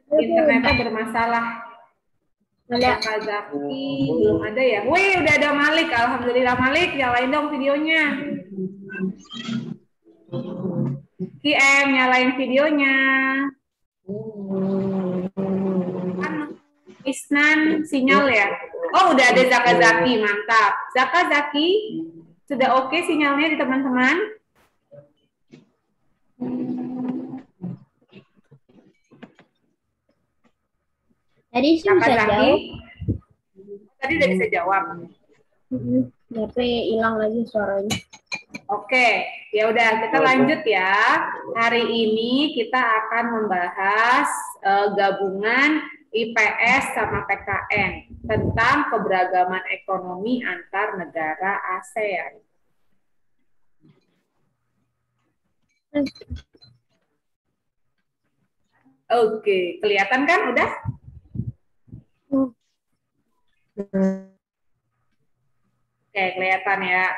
Internetnya bermasalah. Ada Kazaki, belum ada ya? Wih, udah ada Malik. Alhamdulillah Malik, nyalain dong videonya. KM, nyalain videonya. Isnan, sinyal ya? Oh, udah ada Zakazaki, mantap. Zakazaki, sudah oke sinyalnya di teman-teman? Tadi sih bisa jawab. Tadi udah bisa jawab. Tapi hilang lagi suaranya. Oke, ya udah kita lanjut ya. Hari ini kita akan membahas gabungan IPS sama PKN tentang keberagaman ekonomi antar negara ASEAN. Oke, kelihatan kan udah? Oke, kelihatan ya.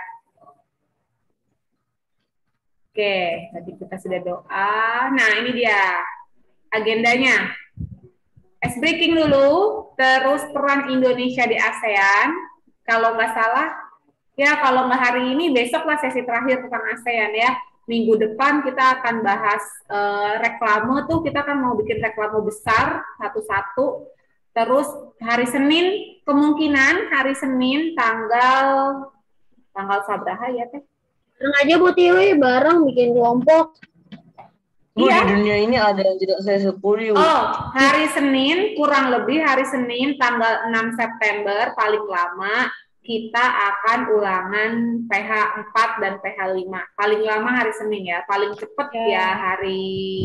Oke, tadi kita sudah doa. Nah, ini dia agendanya. Ice breaking dulu, terus peran Indonesia di ASEAN. Kalau nggak salah, ya kalau nggak hari ini, besok lah sesi terakhir tentang ASEAN ya. Minggu depan kita akan bahas reklame tuh, kita kan mau bikin reklame besar satu-satu. Terus hari Senin, kemungkinan hari Senin tanggal sabraha ya teh? Bareng aja Bu Tiwi, bareng bikin kelompok. Iya. Di dunia ini ada yang tidak saya syukuri. Oh, hari Senin, kurang lebih hari Senin tanggal 6 September paling lama kita akan ulangan PH 4 dan PH 5. Paling lama hari Senin ya, paling cepat ya hari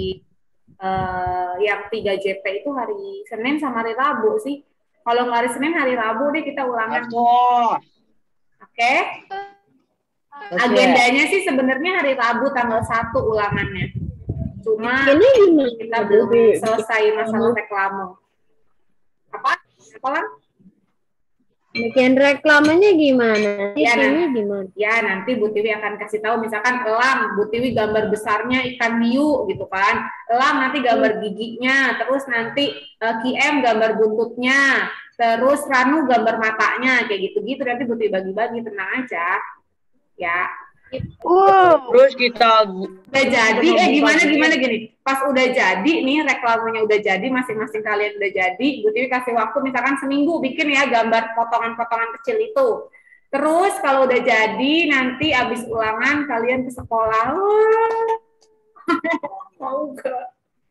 yang 3 JP itu hari Senin sama hari Rabu sih. Kalau nggak hari Senin, hari Rabu deh kita ulangan. Oke? Agendanya sih sebenarnya hari Rabu tanggal 1 ulangannya. Cuma kita belum selesai masalah reklame. Apa kan? Bikin reklamenya gimana? Ya, gimana? Ya, nanti Bu Tiwi akan kasih tahu. Misalkan elang, Bu Tiwi gambar besarnya ikan hiu gitu kan. Elang nanti gambar giginya, terus nanti KM gambar buntutnya, terus Ranu gambar matanya, kayak gitu-gitu. Nanti Bu Tiwi bagi-bagi, tenang aja. Ya. Terus kita udah jadi, gimana gini. Pas udah jadi nih, reklamenya udah jadi, masing-masing kalian udah jadi, Bu Tiwi kasih waktu misalkan seminggu bikin ya gambar potongan-potongan kecil itu. Terus kalau udah jadi, nanti abis ulangan kalian ke sekolah. Mau gak?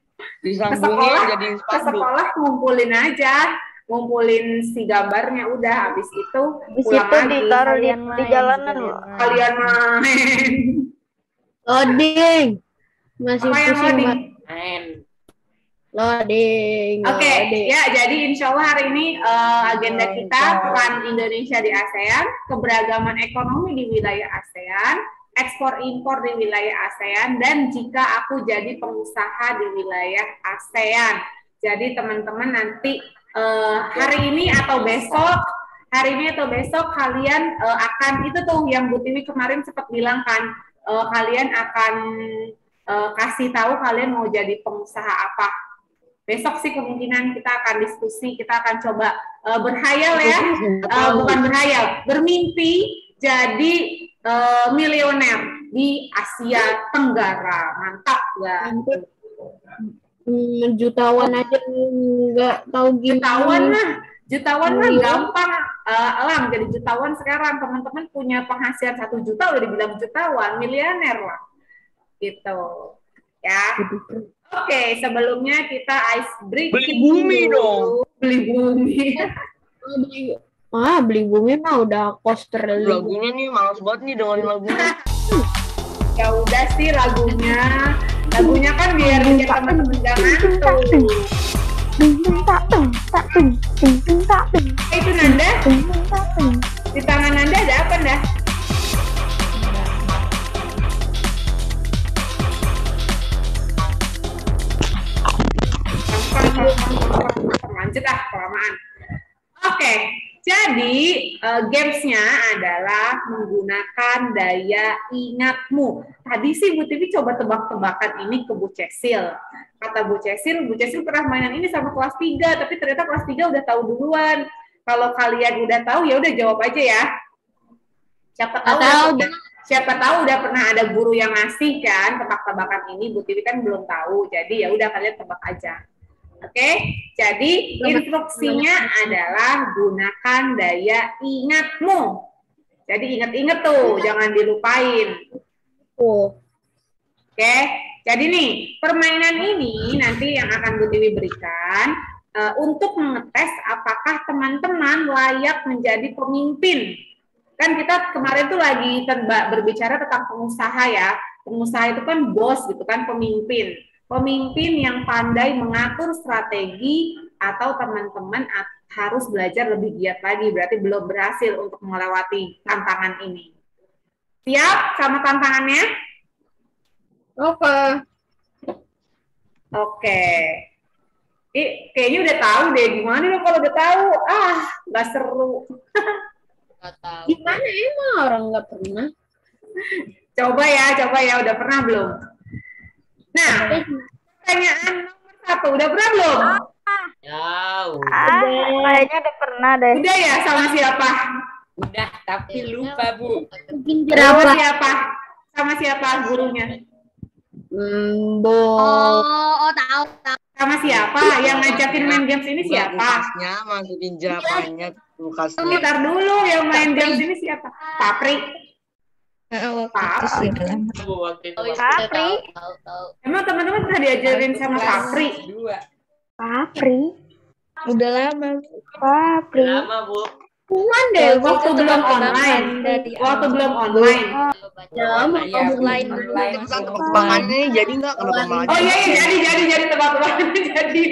Ke sekolah ngumpulin aja. Ngumpulin si gambarnya, udah habis itu pulang lagi. Ditaruh di jalanan loh. Kalian main. Loading. Masih apa yang pusing main? Loading. Oke, ya jadi insya Allah hari ini agenda kita peran Indonesia di ASEAN, keberagaman ekonomi di wilayah ASEAN, ekspor impor di wilayah ASEAN, dan jika aku jadi pengusaha di wilayah ASEAN. Jadi teman-teman nanti hari ini atau besok kalian akan itu tuh yang Bu Tiwi kemarin sempat bilang kan, kalian akan kasih tahu kalian mau jadi pengusaha apa. Besok sih kemungkinan kita akan diskusi, kita akan coba berhayal ya, bukan berhayal, bermimpi jadi milioner di Asia Tenggara. Mantap ya. Jutawan aja nggak tahu gimana. Jutawan mah gampang. Elang jadi jutawan sekarang, teman-teman punya penghasilan 1 juta udah dibilang jutawan, miliuner lah gitu ya. Oke, sebelumnya kita ice breaking. Beli bumi dong. Beli bumi. Beli bumi mah udah coaster. Lagunya nih males banget nih dengan lagunya. Ya udah sih lagunya kan biar bikin teman-teman gak ngantuk. Itu Nanda? Di tangan Nanda ada apa, Nanda? Lanjut kelamaan. Oke, Jadi gamesnya adalah menggunakan daya ingatmu. Tadi sih Bu Tivi coba tebak-tebakan ini ke Bu Cecil. Kata Bu Cecil pernah mainan ini sama kelas 3, tapi ternyata kelas 3 udah tahu duluan. Kalau kalian udah tahu ya udah jawab aja ya. Siapa tahu udah pernah ada guru yang ngasih kan tebak-tebakan ini, Bu Tivi kan belum tahu. Jadi ya udah kalian tebak aja. Oke, jadi instruksinya adalah gunakan daya ingatmu. Jadi ingat-ingat tuh, jangan dilupain. Oke, jadi nih permainan ini nanti yang akan Bu Tiwi berikan untuk mengetes apakah teman-teman layak menjadi pemimpin. Kan kita kemarin tuh lagi berbicara tentang pengusaha ya. Pengusaha itu kan bos gitu kan, pemimpin. Pemimpin yang pandai mengatur strategi atau teman-teman harus belajar lebih giat lagi, berarti belum berhasil untuk melewati tantangan ini. Siap sama tantangannya? Oke. Kayaknya udah tahu deh, gimana dong kalau udah tahu? Nggak seru. Gimana emang orang nggak pernah? Coba ya, udah pernah belum? Nah, pertanyaan nomor 1, udah pernah belum? Kayaknya udah pernah deh. Udah ya, sama siapa? Udah, tapi lupa Bu. Sama siapa? Sama siapa gurunya? Tahu. Sama siapa? Yang ngajakin main games ini siapa? Kulkasnya masukin jerapahnya kulkasnya. Bentar dulu, yang main games ini siapa? Papri. Waktu itu Papri. Emang teman-teman pernah diajarin sama Papri? Papri. Udah lama. Papri. Lama Bu. Bukan deh, waktu belum online. Waktu belum online. Offline. Tebakannya jadi nggak kenapa malah? Oh iya, jadi tebak-tebakan jadi.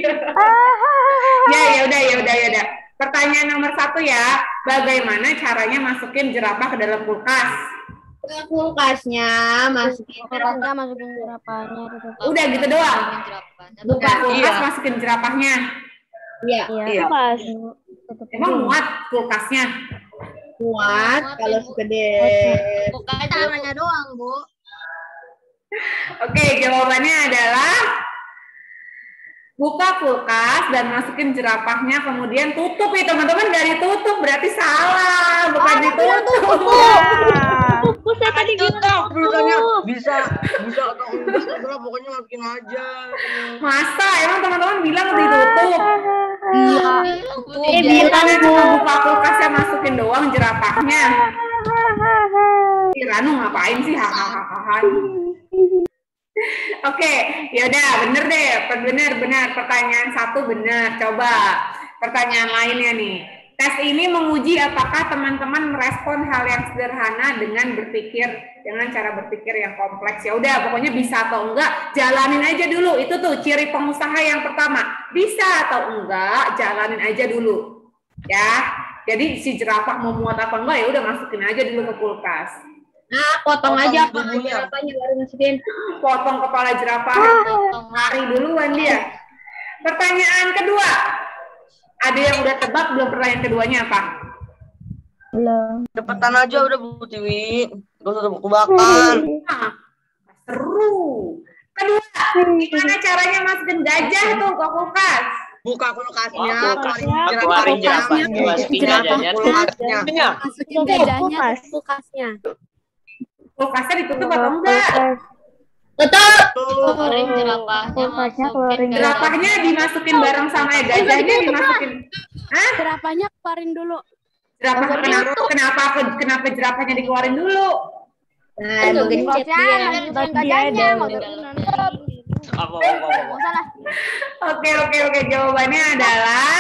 Ya udah. Pertanyaan nomor 1 ya, bagaimana caranya masukin jerapah ke dalam kulkas? Kulkasnya masukin jerapahnya. Udah gitu doang. Buka kulkas, masukin jerapahnya. Iya. Emang muat kulkasnya? Muat kalau segede. Caranya doang, Bu. Oke, jawabannya adalah buka kulkas dan masukin jerapahnya, kemudian tutup ya teman-teman. Nggak ditutup berarti salah, bukan ditutup. Saya tadi bilang Berusaha bisa atau enggak, pokoknya masukin aja. Masa emang teman-teman bilang ditutup? bilang Cuma buka kulkasnya masukin doang jerapahnya. Ranu ngapain sih? Hahaha. Oke, yaudah bener deh, bener. Pertanyaan 1 bener. Coba pertanyaan lainnya nih. Tes ini menguji apakah teman-teman merespon hal yang sederhana dengan cara berpikir yang kompleks. Ya udah, pokoknya bisa atau enggak, jalanin aja dulu. Itu tuh ciri pengusaha yang pertama. Bisa atau enggak, jalanin aja dulu. Ya, jadi si jerapah mau muat apa enggak ya udah masukin aja dulu ke kulkas. potong aja jerapahnya baru masukin. Potong kepala jerapah. Lari duluan dia. Pertanyaan kedua. Ada yang udah tebak belum? Pertanyaan keduanya apa? Belum. Cepetan aja udah Bu Tiwi. Gak usah tebak-tebakan. Seru. Kedua, gimana caranya masukin gajah tuh ke kulkas? Buka kulkasnya, Keluarin jerapahnya, masukin gajahnya. Masukin gajahnya ke kulkasnya. Kulkasnya ditutup atau enggak? Keluarin jerapahnya, masukin Jerapahnya dimasukin bareng sama gajahnya dimasukin. Hah? Jerapahnya keluarin dulu. Jerapah kenapa jerapahnya dikeluarin dulu? Gajahnya mau Oke. Jawabannya adalah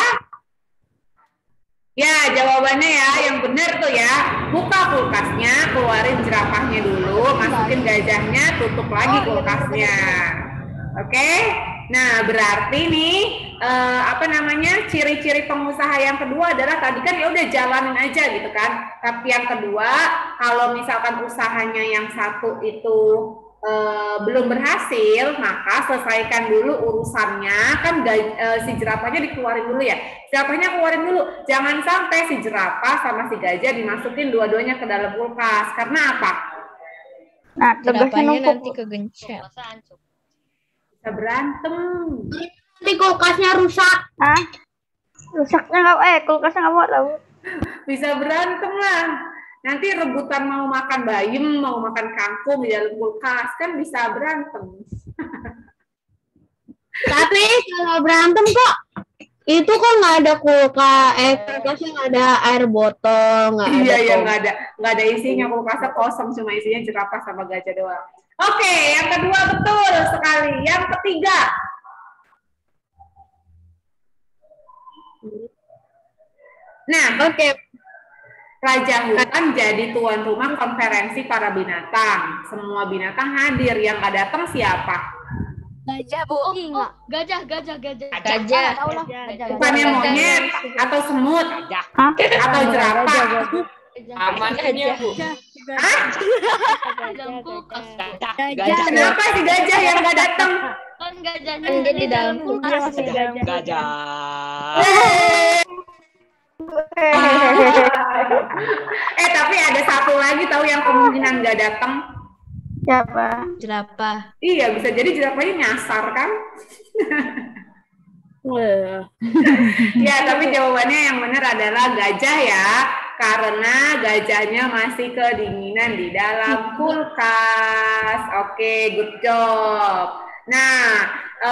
jawabannya yang benar tuh ya. Buka kulkasnya, keluarin jerapahnya dulu, masukin gajahnya, tutup lagi kulkasnya. Oke. Nah, berarti nih ciri-ciri pengusaha yang kedua adalah tadi kan ya udah jalanin aja gitu kan. Tapi yang kedua, kalau misalkan usahanya yang satu itu belum berhasil, maka selesaikan dulu urusannya. Kan si jerapahnya dikeluarin dulu ya. Jerapahnya keluarin dulu. Jangan sampai si jerapah sama si gajah dimasukin dua-duanya ke dalam kulkas. Karena apa? Nah, Jerapahnya nanti kegencet. Bisa berantem. Nanti kulkasnya rusak. Hah? Rusaknya nggak, kulkasnya nggak mau tahu. Bisa berantem lah. Nanti rebutan mau makan bayam, mau makan kangkung di dalam kulkas, kan bisa berantem. Tapi kalau berantem kok, itu kok nggak ada kulkasnya nggak ada air botol, nggak ada. Iya, nggak ada isinya, kulkasnya kosong, cuma isinya jerapah sama gajah doang. Oke, yang kedua betul sekali. Yang ketiga. Nah, Raja hutan jadi tuan rumah konferensi para binatang. Semua binatang hadir. Yang nggak datang siapa? Gajah, Bu. Gajah. Bukannya monyet atau semut atau jerapah? Aman aja, Bu. Hah? Gajah. Kenapa si gajah yang nggak datang? Kan gajahnya Dia di dalam kulkas. gajah. Tapi ada satu lagi tahu yang kemungkinan nggak datang. Siapa? Jerapah. Iya, bisa jadi jerapahnya nyasar kan? Ya, tapi jawabannya yang benar adalah gajah ya, karena gajahnya masih kedinginan di dalam kulkas. Oke, good job. Nah,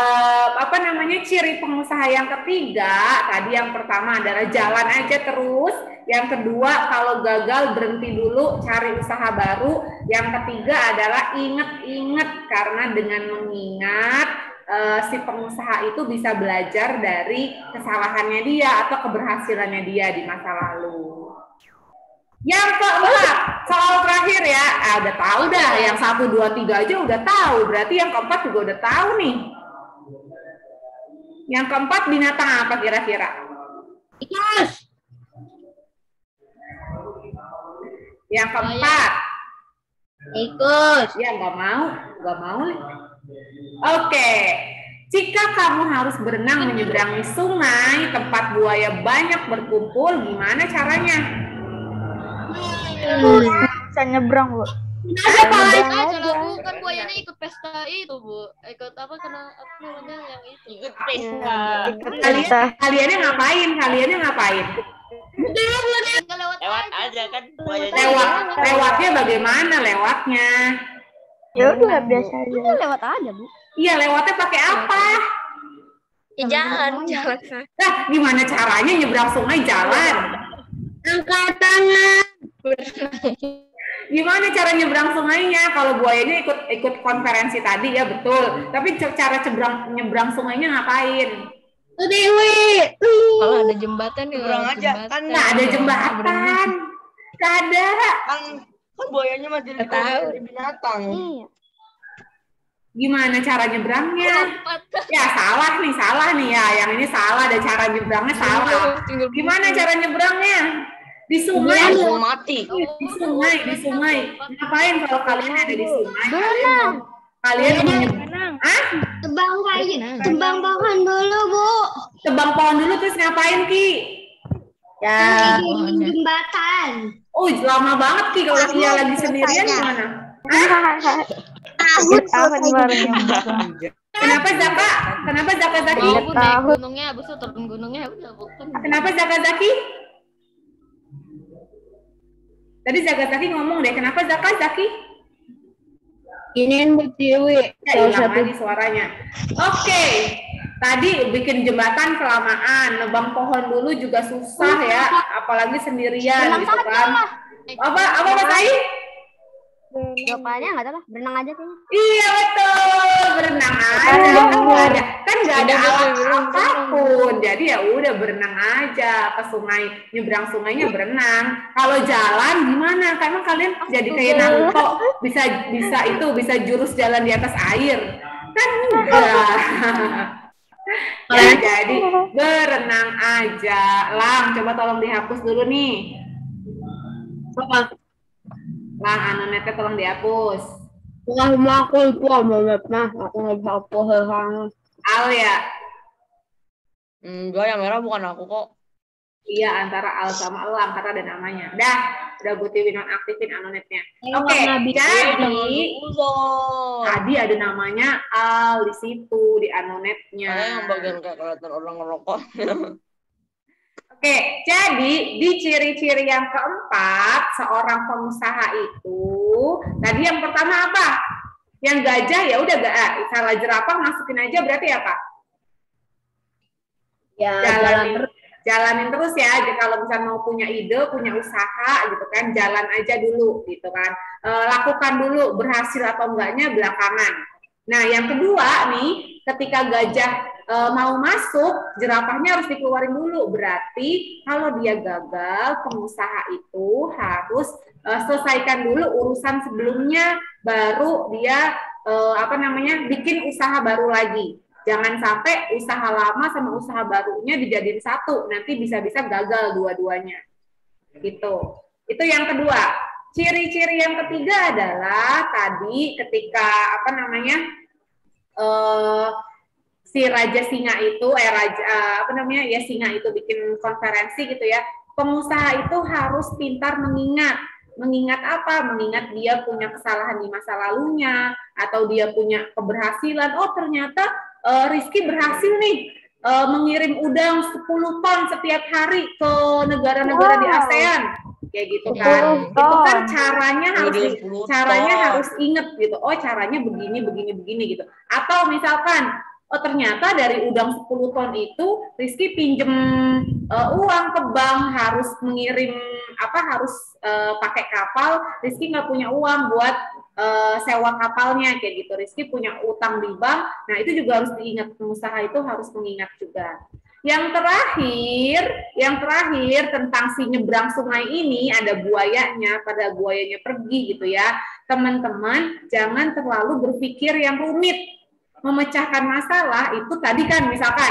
ciri pengusaha yang ketiga, tadi yang pertama adalah jalan aja terus, yang kedua kalau gagal berhenti dulu cari usaha baru, yang ketiga adalah inget-inget, karena dengan mengingat si pengusaha itu bisa belajar dari kesalahannya dia atau keberhasilannya dia di masa lalu. Yang keempat, soal terakhir ya, udah tahu dah, yang 1, 2, 3 aja udah tahu, berarti yang keempat juga udah tahu nih. Yang keempat binatang apa kira-kira? Tikus. Yang keempat. Tikus. Ya nggak mau nih. Oke. Jika kamu harus berenang menyeberangi sungai tempat buaya banyak berkumpul, gimana caranya? Bisa nyebrang, Bu. Bu, kan buayanya ikut pesta itu, Bu. Ikut apa namanya yang itu? Ikut pesta. Kaliannya ngapain? Lewat aja kan buayanya. Lewatnya bagaimana lewatnya? Ya udah biasa aja. Lewat aja, Bu. Iya, lewatnya pakai apa? Jalan. Nah, gimana caranya nyebrang sungai jalan? Angkat tangan. Gimana cara nyebrang sungainya? Kalau buayanya ikut konferensi tadi ya betul. Tapi cara nyebrang sungainya ngapain? Dewi. Kalau ada jembatan ya Nyebrang aja kan Nggak ada jembatan. Nggak ada. kan buayanya masih di binatang. Iya. Gimana cara nyebrangnya? Ya salah nih ya. Yang ini salah, ada cara nyebrangnya salah. Gimana cara nyebrangnya? Di sungai. Mati. Di sungai. Ngapain kalau kalian ada di sungai? Kalian menyeberang. Tebang pohon dulu, Bu. Tebang pohon dulu terus ngapain, Ki? Ya. Jembatan. Oh, lama banget Ki kalau dia lagi sendirian gimana? Tahun baru nyebrang. Kenapa Zaka Zaki? Mau naik gunungnya, habis itu turun gunungnya udah bukan. Kenapa Zaka Zaki? Tadi Zaka Zaki ngomong deh, kenapa Zaka Zaki? Iniin Bu Dewi. Ya, hilang lagi suaranya. Oke. Tadi bikin jembatan kelamaan, nebang pohon dulu juga susah ya, apalagi sendirian gitu kan. Apa Mas Ai? Jawabannya nggak tahu lah, berenang aja kayaknya. Iya betul, berenang aja. Kan nggak ada alat apapun, jadi ya udah berenang aja ke sungai, nyebrang sungainya berenang. Kalau jalan gimana? Karena kalian jadi kayak Naruto, bisa jurus jalan di atas air. Kan enggak. Ya, jadi berenang aja. Lang, coba tolong dihapus dulu nih. Lang, anonetnya tolong dihapus. Wah, aku lupa banget mah. Aku nggak bisa apa sekarang. Al ya? Enggak, yang merah bukan aku kok. Iya, antara Al sama Elang karena ada namanya. Dah, udah Bu Tiwi nonaktifin anonetnya. Oke, jadi tadi ada namanya Al di situ di anonetnya. Saya yang bagian kayak kelihatan orang ngerokok. Oke, jadi di ciri-ciri yang keempat seorang pengusaha itu, tadi yang pertama apa? Yang gajah ya udah gak salah jerapah masukin aja berarti apa? Ya, jalan terus. Jalanin terus ya. Kalau misalnya mau punya ide, punya usaha gitu kan, jalan aja dulu gitu kan. Lakukan dulu, berhasil atau enggaknya belakangan. Nah, yang kedua nih, ketika gajah mau masuk, jerapahnya harus dikeluarin dulu. Berarti kalau dia gagal, pengusaha itu harus selesaikan dulu urusan sebelumnya, baru dia bikin usaha baru lagi. Jangan sampai usaha lama sama usaha barunya dijadiin satu, nanti bisa-bisa gagal dua-duanya. Gitu. Itu yang kedua. Ciri-ciri yang ketiga adalah tadi ketika si Raja Singa itu Singa itu bikin konferensi gitu ya. Pengusaha itu harus pintar mengingat. Mengingat apa? Mengingat dia punya kesalahan di masa lalunya atau dia punya keberhasilan. Oh, ternyata Rizky berhasil nih mengirim udang 10 ton setiap hari ke negara-negara di ASEAN. Kayak gitu kan. Itu kan caranya harus inget gitu. Oh, caranya begini gitu. Atau misalkan oh ternyata dari udang 10 ton itu Rizky pinjem uang ke bank, harus mengirim harus pakai kapal, Rizky nggak punya uang buat sewa kapalnya kayak gitu. Rizky punya utang di bank. Nah, itu juga harus diingat, pengusaha itu harus mengingat juga. Yang terakhir tentang si nyebrang sungai ini ada buayanya, pada buayanya pergi gitu ya. Teman-teman jangan terlalu berpikir yang rumit. Memecahkan masalah itu tadi kan misalkan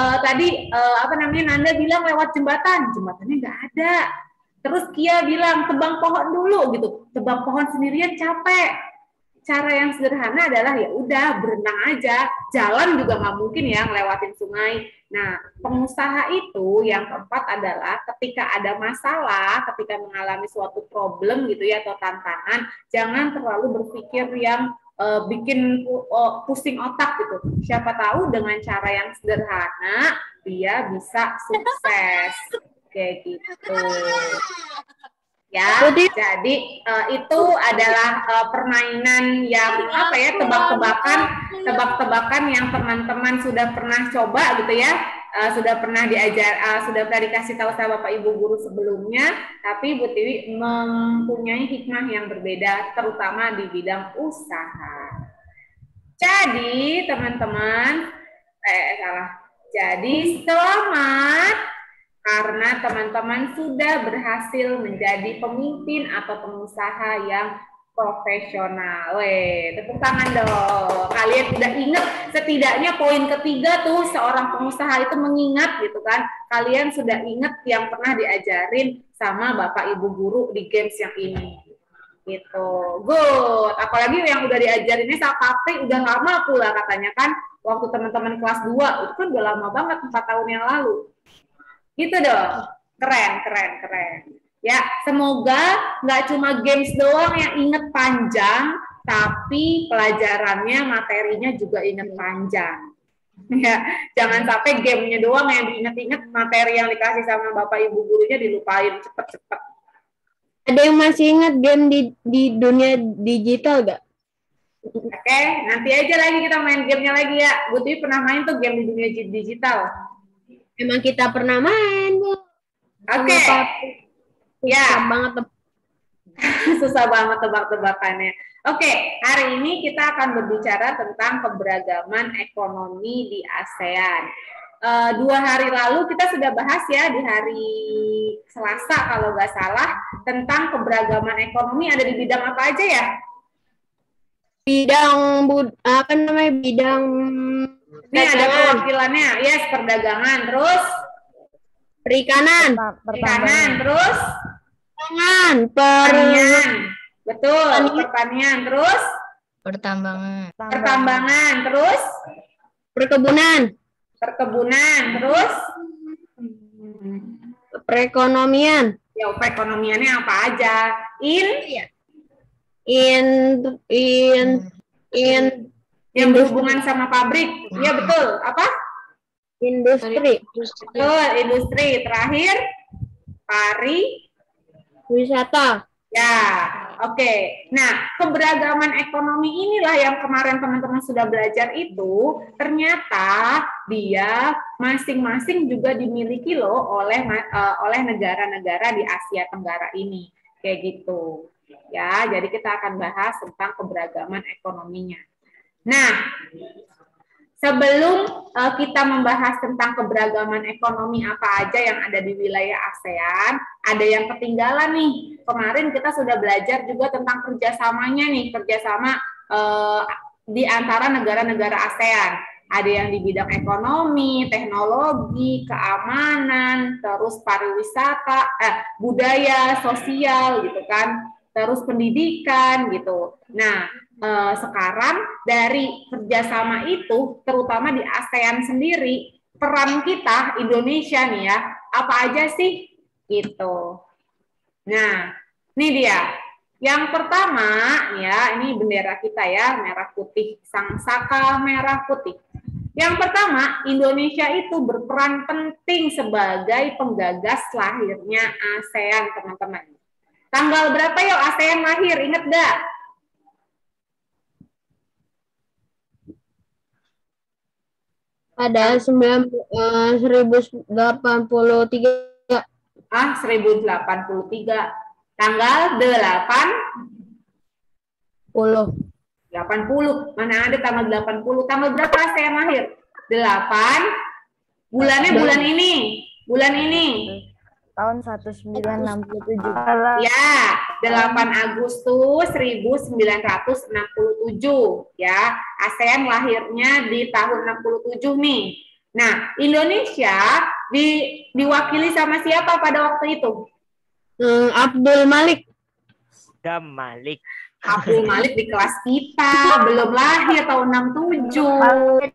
Nanda bilang lewat jembatannya nggak ada. Terus Kia bilang tebang pohon dulu gitu, tebang pohon sendirian capek. Cara yang sederhana adalah ya udah berenang aja, jalan juga nggak mungkin ya ngelewatin sungai. Nah, pengusaha itu yang keempat adalah ketika ada masalah, ketika mengalami suatu problem gitu ya atau tantangan, jangan terlalu berpikir yang bikin pusing otak gitu. Siapa tahu dengan cara yang sederhana dia bisa sukses kayak gitu. Ya, jadi itu adalah permainan yang tebak-tebakan yang teman-teman sudah pernah coba gitu ya. Sudah pernah dikasih tahu sama Bapak Ibu guru sebelumnya, tapi Bu Tiwi mempunyai hikmah yang berbeda, terutama di bidang usaha. Jadi teman-teman, Jadi selamat karena teman-teman sudah berhasil menjadi pemimpin atau pengusaha yang profesional. Tepuk tangan dong. Kalian udah ingat setidaknya poin ketiga tuh seorang pengusaha itu mengingat gitu kan. Kalian sudah ingat yang pernah diajarin sama Bapak Ibu guru di games yang ini. Gitu. Good. Apalagi yang udah diajarinnya sama Papri udah lama pula katanya kan. Waktu teman-teman kelas 2 itu kan udah lama banget 4 tahun yang lalu. Gitu dong. Keren. Ya, semoga nggak cuma games doang yang inget panjang, tapi pelajarannya, materinya juga inget panjang. Ya, jangan sampai gamenya doang yang diinget-inget, materi yang dikasih sama Bapak Ibu gurunya dilupain cepet-cepet. Ada yang masih ingat game di dunia digital gak? Oke, nanti aja lagi kita main gamenya lagi ya. Bu Tiwi pernah main tuh game di dunia digital. Emang kita pernah main, Bu. Oke. Susah banget susah banget tebak-tebakannya. Oke, hari ini kita akan berbicara tentang keberagaman ekonomi di ASEAN. 2 hari lalu kita sudah bahas ya di hari Selasa kalau nggak salah tentang keberagaman ekonomi ada di bidang apa aja ya? Bidang bidang ini ada perwakilannya, yes, perdagangan, terus perikanan, terus pertanian, betul, pertanian, terus Pertambangan. Pertambangan, terus perkebunan, terus perekonomian, ya perekonomiannya apa aja? in Yang berhubungan sama pabrik. Iya betul. Apa? industri, Betul, industri. Terakhir wisata. ya, oke. Nah, keberagaman ekonomi inilah yang kemarin teman-teman sudah belajar itu, ternyata dia masing-masing juga dimiliki loh oleh negara-negara di Asia Tenggara ini. Kayak gitu. Ya, jadi kita akan bahas tentang keberagaman ekonominya. Nah, sebelum kita membahas tentang keberagaman ekonomi apa aja yang ada di wilayah ASEAN, ada yang ketinggalan nih. Kemarin kita sudah belajar juga tentang kerjasamanya nih, kerjasama di antara negara-negara ASEAN. Ada yang di bidang ekonomi, teknologi, keamanan, terus pariwisata, budaya, sosial gitu kan, terus pendidikan gitu. Nah, sekarang dari kerjasama itu, terutama di ASEAN sendiri, peran kita Indonesia nih ya, apa aja sih gitu. Nah, ini dia. Yang pertama ya, ini bendera kita ya, merah putih, sang saka merah putih. Yang pertama, Indonesia itu berperan penting sebagai penggagas lahirnya ASEAN, teman-teman. Tanggal berapa yuk ASEAN lahir? Ingat gak? Ada 1083. 1083. Tanggal 80. Mana ada tanggal 80? Tanggal berapa ASEAN lahir? 8. Bulannya bulan ini. Tahun 1967. Ya, 8 Agustus 1967 ya. ASEAN lahirnya di tahun 67 nih. Nah, Indonesia diwakili sama siapa pada waktu itu? Abdul Malik. Abdul Malik di kelas kita, belum lahir tahun 67.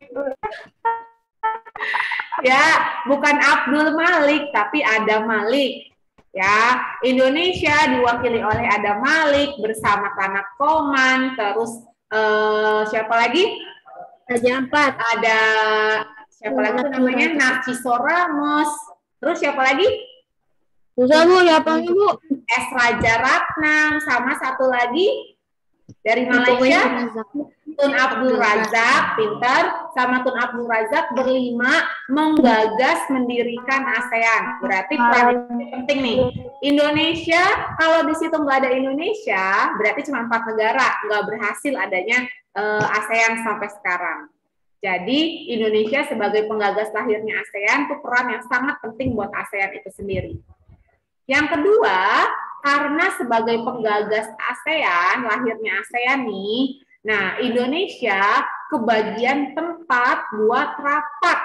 Ya, bukan Abdul Malik, tapi Adam Malik. Ya, Indonesia diwakili oleh Adam Malik bersama Tanak Koman, terus siapa lagi? Raja Ampat. Ada siapa lagi tuh namanya? Narciso Ramos. Terus siapa lagi? Susah Bu, siapa Bu? S. Raja Ratnam, sama satu lagi dari Malaysia, Tun Abdul Razak, pintar, sama Tun Abdul Razak berlima menggagas mendirikan ASEAN. Berarti peran penting nih. Indonesia, kalau di situ nggak ada Indonesia, berarti cuma 4 negara nggak berhasil adanya ASEAN sampai sekarang. Jadi Indonesia sebagai penggagas lahirnya ASEAN itu peran yang sangat penting buat ASEAN itu sendiri. Yang kedua, karena sebagai penggagas ASEAN, lahirnya ASEAN nih, nah Indonesia kebagian tempat buat rapat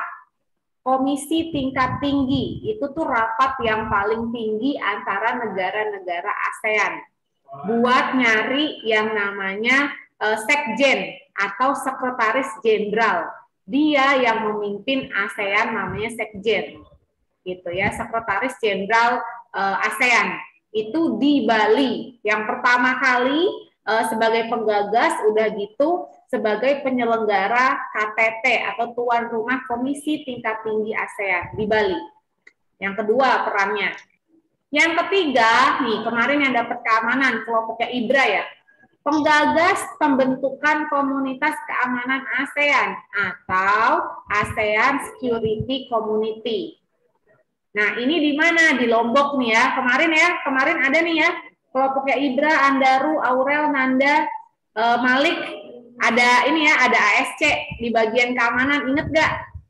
komisi tingkat tinggi. Itu tuh rapat yang paling tinggi antara negara-negara ASEAN. Buat nyari yang namanya Sekjen atau Sekretaris Jenderal. Dia yang memimpin ASEAN namanya Sekjen. Gitu ya, Sekretaris Jenderal ASEAN. Itu di Bali. Yang pertama kali sebagai penggagas, udah gitu sebagai penyelenggara KTT atau tuan rumah Komisi Tingkat Tinggi ASEAN di Bali. Yang kedua perannya. Yang ketiga, nih kemarin yang dapat keamanan kelompoknya Ibra ya, penggagas pembentukan komunitas keamanan ASEAN atau ASEAN Security Community. Nah, ini di mana? Di Lombok nih ya. Kemarin ada nih ya. Kelompoknya Ibra, Andaru, Aurel, Nanda, Malik. Ada ini ya, ada ASC di bagian keamanan. Ingat gak?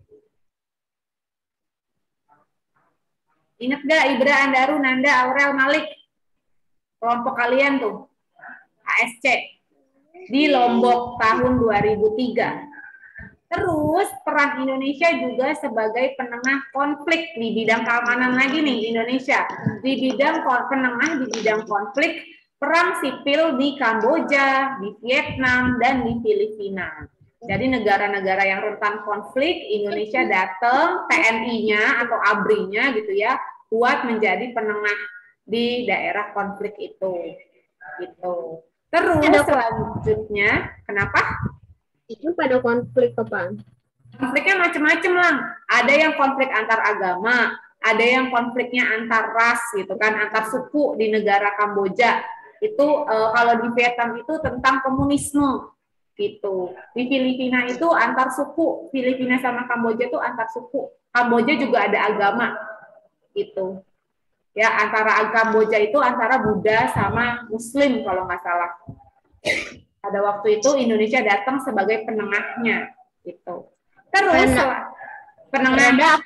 Ingat gak Ibra, Andaru, Nanda, Aurel, Malik? Kelompok kalian tuh. ASC. Di Lombok tahun 2003. Terus peran Indonesia juga sebagai penengah konflik di bidang keamanan lagi nih Indonesia. Di bidang penengah di bidang konflik, perang sipil di Kamboja, di Vietnam, dan di Filipina. Jadi negara-negara yang rentan konflik, Indonesia datang, TNI-nya atau ABRI-nya gitu ya, buat menjadi penengah di daerah konflik itu. Gitu. Terus selanjutnya, kenapa? Itu pada konflik apa? Konfliknya macam-macam lah. Ada yang konflik antar agama, ada yang konfliknya antar ras gitu kan, antar suku di negara Kamboja. Itu kalau di Vietnam itu tentang komunisme gitu. Di Filipina itu antar suku, Filipina sama Kamboja itu antar suku. Kamboja juga ada agama gitu. Ya, antara Kamboja itu antara Buddha sama Muslim kalau nggak salah. Pada waktu itu Indonesia datang sebagai penengahnya gitu. Terus penengah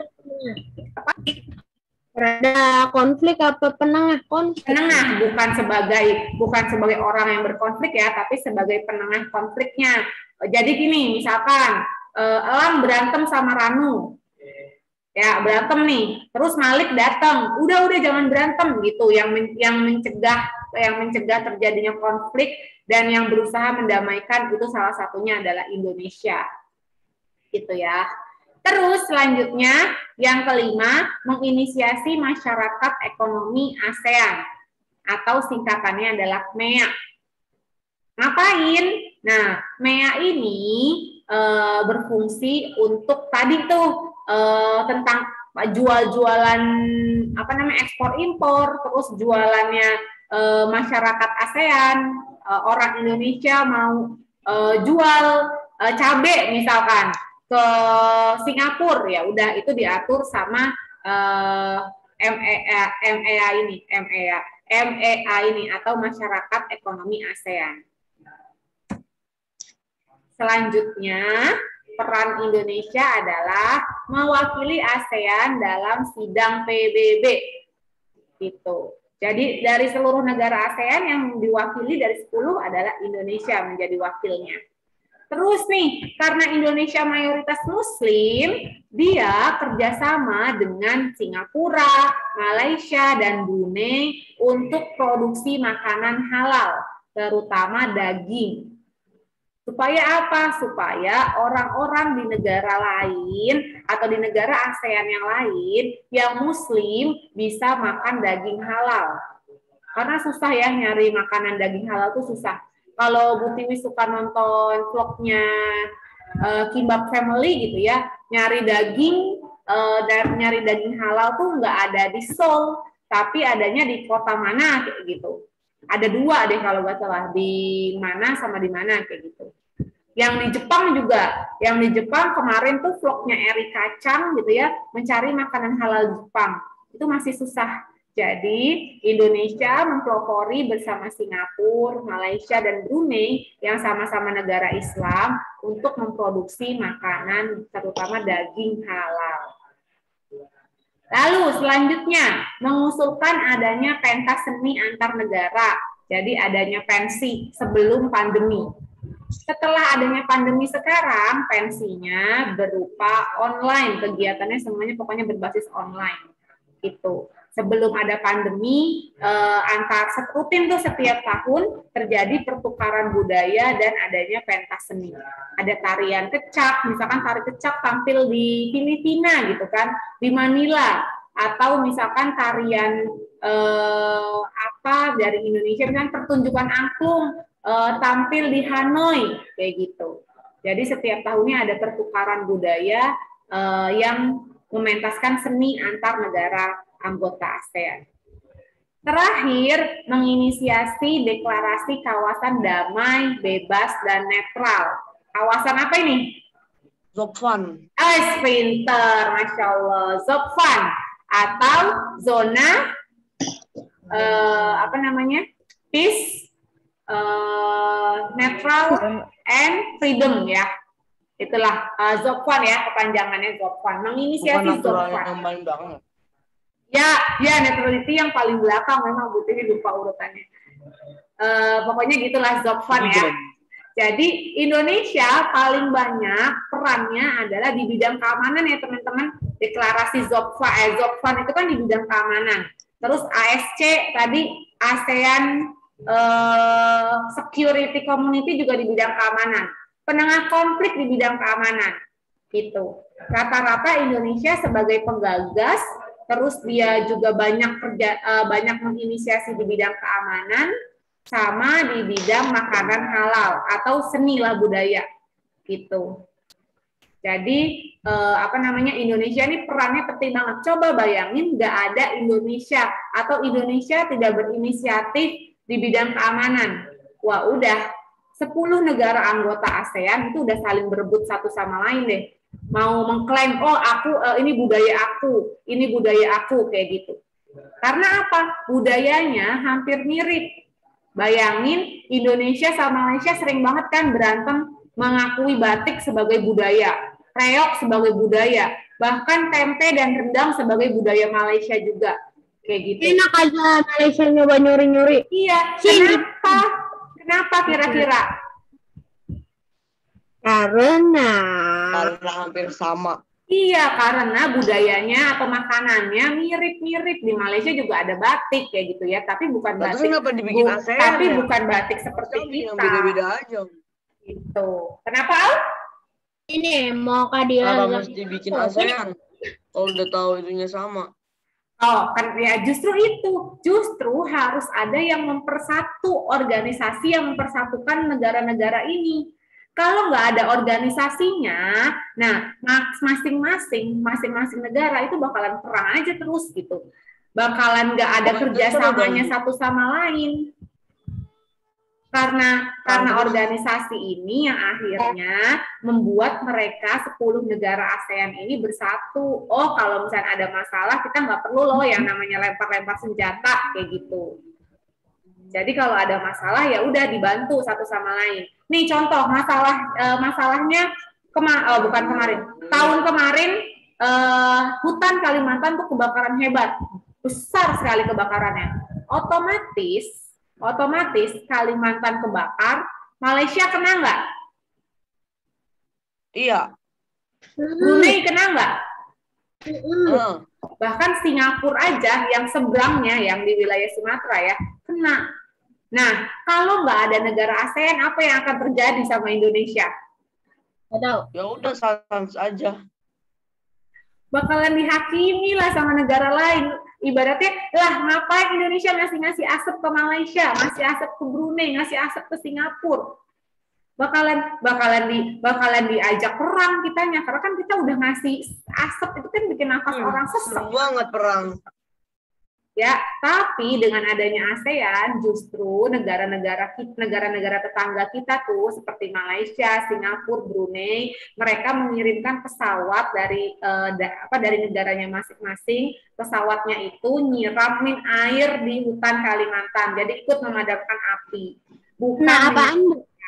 Ada konflik apa penengah konflik? Penengah, bukan sebagai orang yang berkonflik ya, tapi sebagai penengah konfliknya. Jadi gini, misalkan Elang berantem sama Ranu, ya berantem nih, terus Malik datang, udah jangan berantem gitu, yang mencegah terjadinya konflik dan yang berusaha mendamaikan itu salah satunya adalah Indonesia, gitu ya. Terus selanjutnya yang kelima, menginisiasi masyarakat ekonomi ASEAN atau singkatannya adalah MEA. Ngapain? Nah, MEA ini berfungsi untuk tadi tuh tentang jual-jualan ekspor impor, terus jualannya masyarakat ASEAN, orang Indonesia mau jual cabai misalkan ke Singapura, ya udah itu diatur sama MEA ini atau Masyarakat Ekonomi ASEAN. Selanjutnya, peran Indonesia adalah mewakili ASEAN dalam sidang PBB. Gitu. Jadi dari seluruh negara ASEAN yang diwakili dari 10 adalah Indonesia menjadi wakilnya. Terus nih, karena Indonesia mayoritas Muslim, dia kerjasama dengan Singapura, Malaysia, dan Brunei untuk produksi makanan halal, terutama daging. Supaya apa? Supaya orang-orang di negara lain atau di negara ASEAN yang lain yang Muslim bisa makan daging halal. Karena susah ya nyari makanan daging halal tuh susah. Kalau Bu Tiwi suka nonton vlognya Kimbap Family gitu ya, nyari daging halal tuh nggak ada di Seoul, tapi adanya di kota mana kayak gitu. Ada 2 deh kalau nggak salah, di mana sama di mana kayak gitu. Yang di Jepang juga, yang di Jepang kemarin tuh vlognya Eri Kacang gitu ya, mencari makanan halal Jepang, itu masih susah. Jadi Indonesia mempelopori bersama Singapura, Malaysia, dan Brunei yang sama-sama negara Islam untuk memproduksi makanan terutama daging halal. Lalu selanjutnya mengusulkan adanya pentas seni antar negara. Jadi adanya pensi sebelum pandemi. Setelah adanya pandemi sekarang, pensinya berupa online, kegiatannya semuanya pokoknya berbasis online. Gitu. Sebelum ada pandemi, antar rutin tuh setiap tahun terjadi pertukaran budaya dan adanya pentas seni. Ada tarian kecak, misalkan tari kecak tampil di Filipina gitu kan, di Manila, atau misalkan tarian dari Indonesia, misalkan pertunjukan angklung tampil di Hanoi kayak gitu. Jadi setiap tahunnya ada pertukaran budaya yang mementaskan seni antar negara anggota ASEAN. Terakhir, menginisiasi deklarasi kawasan damai, bebas, dan netral. Kawasan apa ini? Zopvan. Pinter, Masya Allah. Zopvan atau zona peace, neutral, and freedom ya. Itulah Zopvan ya, kepanjangannya Zopvan. Menginisiasi Zopvan. Ya, neutrality yang paling belakang, memang Bu Tiwi lupa urutannya. Pokoknya gitulah Zopvan ya. Jadi Indonesia paling banyak perannya adalah di bidang keamanan ya teman-teman. Deklarasi Zopvan itu kan di bidang keamanan. Terus ASC tadi ASEAN security community juga di bidang keamanan, penengah konflik di bidang keamanan, gitu. Rata-rata Indonesia sebagai penggagas, terus dia juga banyak menginisiasi di bidang keamanan, sama di bidang makanan halal atau seni lah budaya, gitu. Jadi Indonesia ini perannya penting banget. Coba bayangin nggak ada Indonesia atau Indonesia tidak berinisiatif di bidang keamanan. Wah udah 10 negara anggota ASEAN itu udah saling berebut satu sama lain deh. Mau mengklaim, oh ini budaya aku kayak gitu. Karena apa? Budayanya hampir mirip. Bayangin Indonesia sama Malaysia sering banget kan berantem mengakui batik sebagai budaya, reok sebagai budaya, bahkan tempe dan rendang sebagai budaya Malaysia juga. Kayak gitu. Enak aja Malaysia nyoba nyuri-nyuri. Iya, kenapa kira-kira? Karena hampir sama. Iya, karena budayanya atau makanannya mirip-mirip. Di Malaysia juga ada batik kayak gitu ya, tapi bukan batik. Kenapa dibikin ASEAN? Tapi ya? bukan batik seperti kita. Beda-beda aja. Gitu. Kenapa, Al? ini mau Kadia Kenapa mesti bikin ASEAN? Kalau udah tahu itunya sama. Oh, kan ya justru itu. Justru harus ada yang mempersatu organisasi yang mempersatukan negara-negara ini. Kalau nggak ada organisasinya, nah masing-masing negara itu bakalan perang aja terus gitu. Bakalan nggak ada kerjasamanya satu sama lain. Karena organisasi ini yang akhirnya membuat mereka 10 negara ASEAN ini bersatu. Oh, kalau misalnya ada masalah, kita nggak perlu loh yang namanya lempar-lempar senjata kayak gitu. Jadi kalau ada masalah ya udah dibantu satu sama lain. Nih contoh masalahnya bukan kemarin, tahun kemarin hutan Kalimantan tuh kebakaran hebat, besar sekali kebakarannya. Otomatis Kalimantan kebakar, Malaysia kena nggak? Iya. Brunei kena nggak? Bahkan Singapura aja yang seberangnya, yang di wilayah Sumatera ya, kena. Nah, kalau nggak ada negara ASEAN, apa yang akan terjadi sama Indonesia? Nggak tahu. Ya udah sans aja. Bakalan dihakimi lah sama negara lain. Ibaratnya, lah ngapain Indonesia ngasih asap ke Malaysia, ngasih asap ke Brunei, ngasih asap ke Singapura? Bakalan diajak perang kitanya, karena kan kita udah ngasih asap, itu kan bikin nafas orang sesak. Seru banget perang. Ya, tapi dengan adanya ASEAN, justru negara-negara tetangga kita tuh seperti Malaysia, Singapura, Brunei, mereka mengirimkan pesawat dari negaranya masing-masing. Pesawatnya itu nyiramin air di hutan Kalimantan, jadi ikut memadamkan api. Bukan apaan?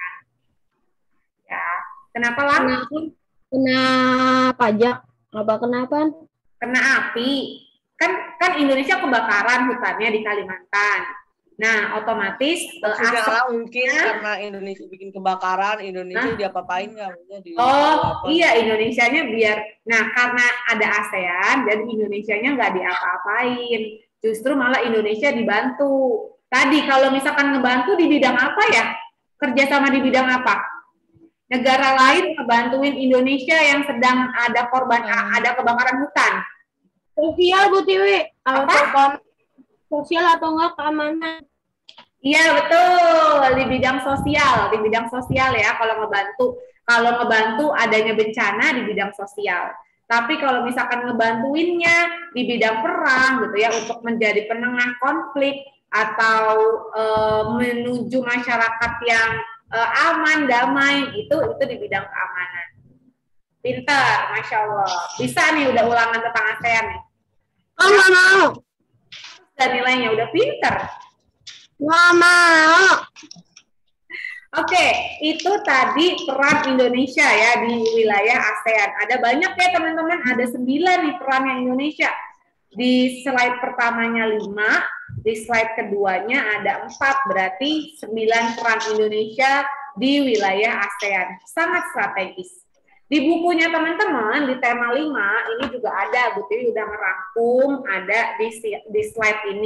Ya, kenapa lah? Kena pajak? Kenapa? Kena api. Kan Indonesia kebakaran hutannya di Kalimantan. Nah, otomatis mungkin karena Indonesia bikin kebakaran, Indonesia diapa-apain nggak? Iya, Indonesianya biar. Nah, karena ada ASEAN, jadi Indonesianya nggak diapa-apain. Justru malah Indonesia dibantu. Tadi kalau misalkan ngebantu di bidang apa ya? Kerjasama di bidang apa? Negara lain ngebantuin Indonesia yang sedang ada ada kebakaran hutan. Sosial, Bu Tiwi. Apa? Sosial atau enggak keamanan? Iya, betul. Di bidang sosial ya kalau ngebantu adanya bencana di bidang sosial. Tapi kalau misalkan ngebantuinnya di bidang perang gitu ya, untuk menjadi penengah konflik atau menuju masyarakat yang aman, damai, itu di bidang keamanan. Pintar, Masya Allah. Bisa nih udah ulangan tentang ASEAN nih. Nggak mau. Dan nilainya udah pintar. Nggak mau. Oke, itu tadi peran Indonesia ya di wilayah ASEAN. Ada banyak ya teman-teman, ada 9 nih perannya Indonesia. Di slide pertamanya 5, di slide keduanya ada 4, berarti 9 peran Indonesia di wilayah ASEAN. Sangat strategis. Di bukunya teman-teman, di tema 5, ini juga ada, Bu Tiwi udah ngerangkum, ada di slide ini.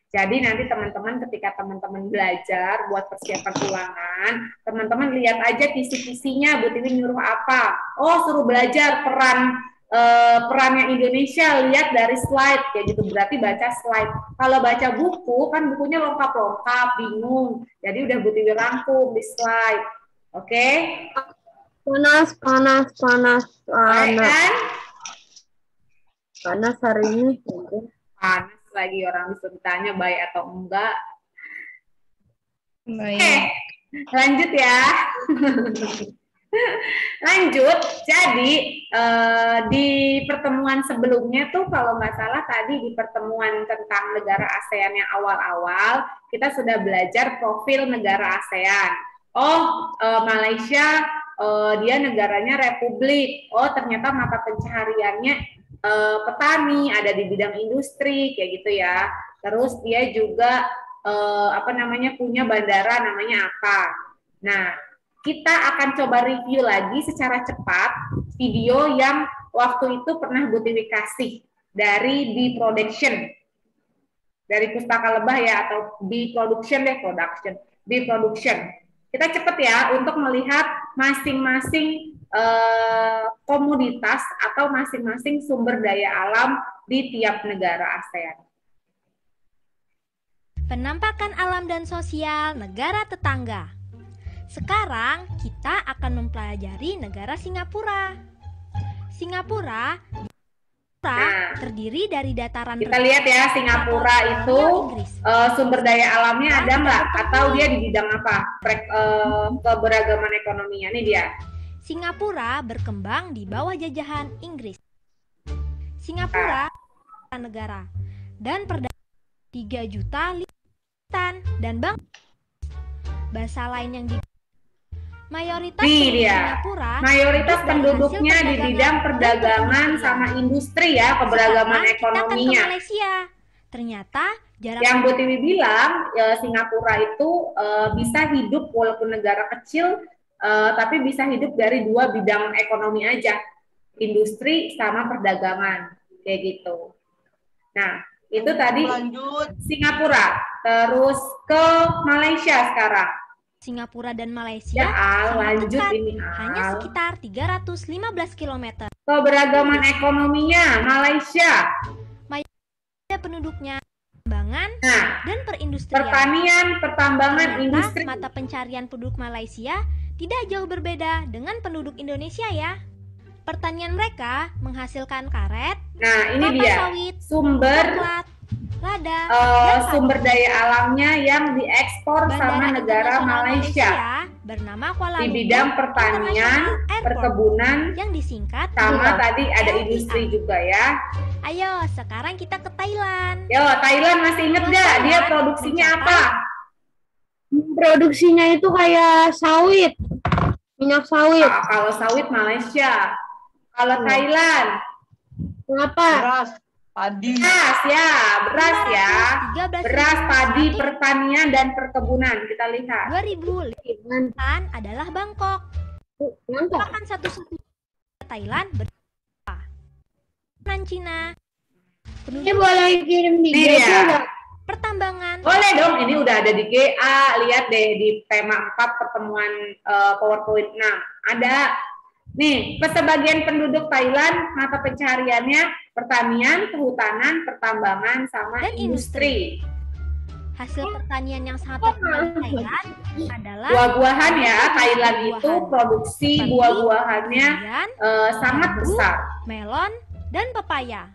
Jadi nanti teman-teman ketika teman-teman belajar buat persiapan ulangan, teman-teman lihat aja kisi-kisinya Bu Tiwi nyuruh apa. Oh, suruh belajar perannya Indonesia, lihat dari slide kayak gitu, berarti baca slide. Kalau baca buku kan bukunya lengkap-lengkap, bingung. Jadi udah Bu Tiwi rangkum di slide. Oke? Panas. Baik kan? Panas hari ini. Panas lagi orang disuruh ditanya baik atau enggak. Baik. Oke, lanjut ya. Lanjut, jadi di pertemuan sebelumnya tuh kalau nggak salah tadi di pertemuan tentang negara ASEAN yang awal-awal, kita sudah belajar profil negara ASEAN. Oh, Malaysia, dia negaranya republik. Oh, ternyata mata pencahariannya petani, ada di bidang industri, kayak gitu ya. Terus dia juga punya bandara namanya apa. Nah, kita akan coba review lagi secara cepat video yang waktu itu pernah Bu Tiwi kasih dari B Production. Dari Pustaka Lebah ya, atau B Production. B Production. Kita cepet ya untuk melihat masing-masing komoditas atau masing-masing sumber daya alam di tiap negara ASEAN. Penampakan alam dan sosial negara tetangga. Sekarang kita akan mempelajari negara Singapura. Singapura terdiri dari dataran. Kita lihat ya, Singapura itu sumber daya alamnya ada nggak? Atau dia di bidang apa? Keberagaman ekonominya, ini dia. Singapura berkembang di bawah jajahan Inggris. Singapura negara dan perdagangan 3 juta litan dan bang. Bahasa lain yang mayoritas Singapura, mayoritas penduduknya di bidang perdagangan sama industri ya, keberagaman ekonominya. Malaysia. Ternyata jarak yang Bu Tiwi bilang Singapura itu bisa hidup walaupun negara kecil, tapi bisa hidup dari 2 bidang ekonomi aja, industri sama perdagangan, kayak gitu. Nah, itu tadi Singapura. Terus ke Malaysia sekarang. Singapura dan Malaysia ya, lanjut dekat, ini hanya sekitar 315 km. Keberagaman ekonominya Malaysia. Mayoritas penduduknya pertambangan dan perindustrian. Pertanian, pertambangan, industri. Mata pencarian penduduk Malaysia tidak jauh berbeda dengan penduduk Indonesia ya. Pertanian mereka menghasilkan karet, ini dia sawit, sumber coklat, lada, sumber daya alamnya yang diekspor sama negara Malaysia bernama Kuala di bidang pertanian, perkebunan, yang disingkat sama tadi ada industri juga ya. Ayo sekarang kita ke Thailand. Yo, Thailand masih inget gak dia produksinya apa? Produksinya itu kayak sawit, minyak sawit. Kalau sawit Malaysia, kalau Thailand kenapa? Beras, padi. Beras ya. Beras, padi, pertanian dan perkebunan. Kita lihat. 2005 adalah Bangkok. Merupakan satu-satunya Thailand dan Cina. Ini boleh kirim di ya. Pertambangan. Boleh dong, ini udah ada di GA. Lihat deh di tema 4 pertemuan PowerPoint 6. Ada. Nih, sebagian penduduk Thailand mata pencahariannya pertanian, kehutanan, pertambangan, sama dan industri. Hasil pertanian yang sangat terkenal di Thailand adalah buah-buahan ya. Thailand itu produksi buah-buahannya sangat besar. Melon dan pepaya.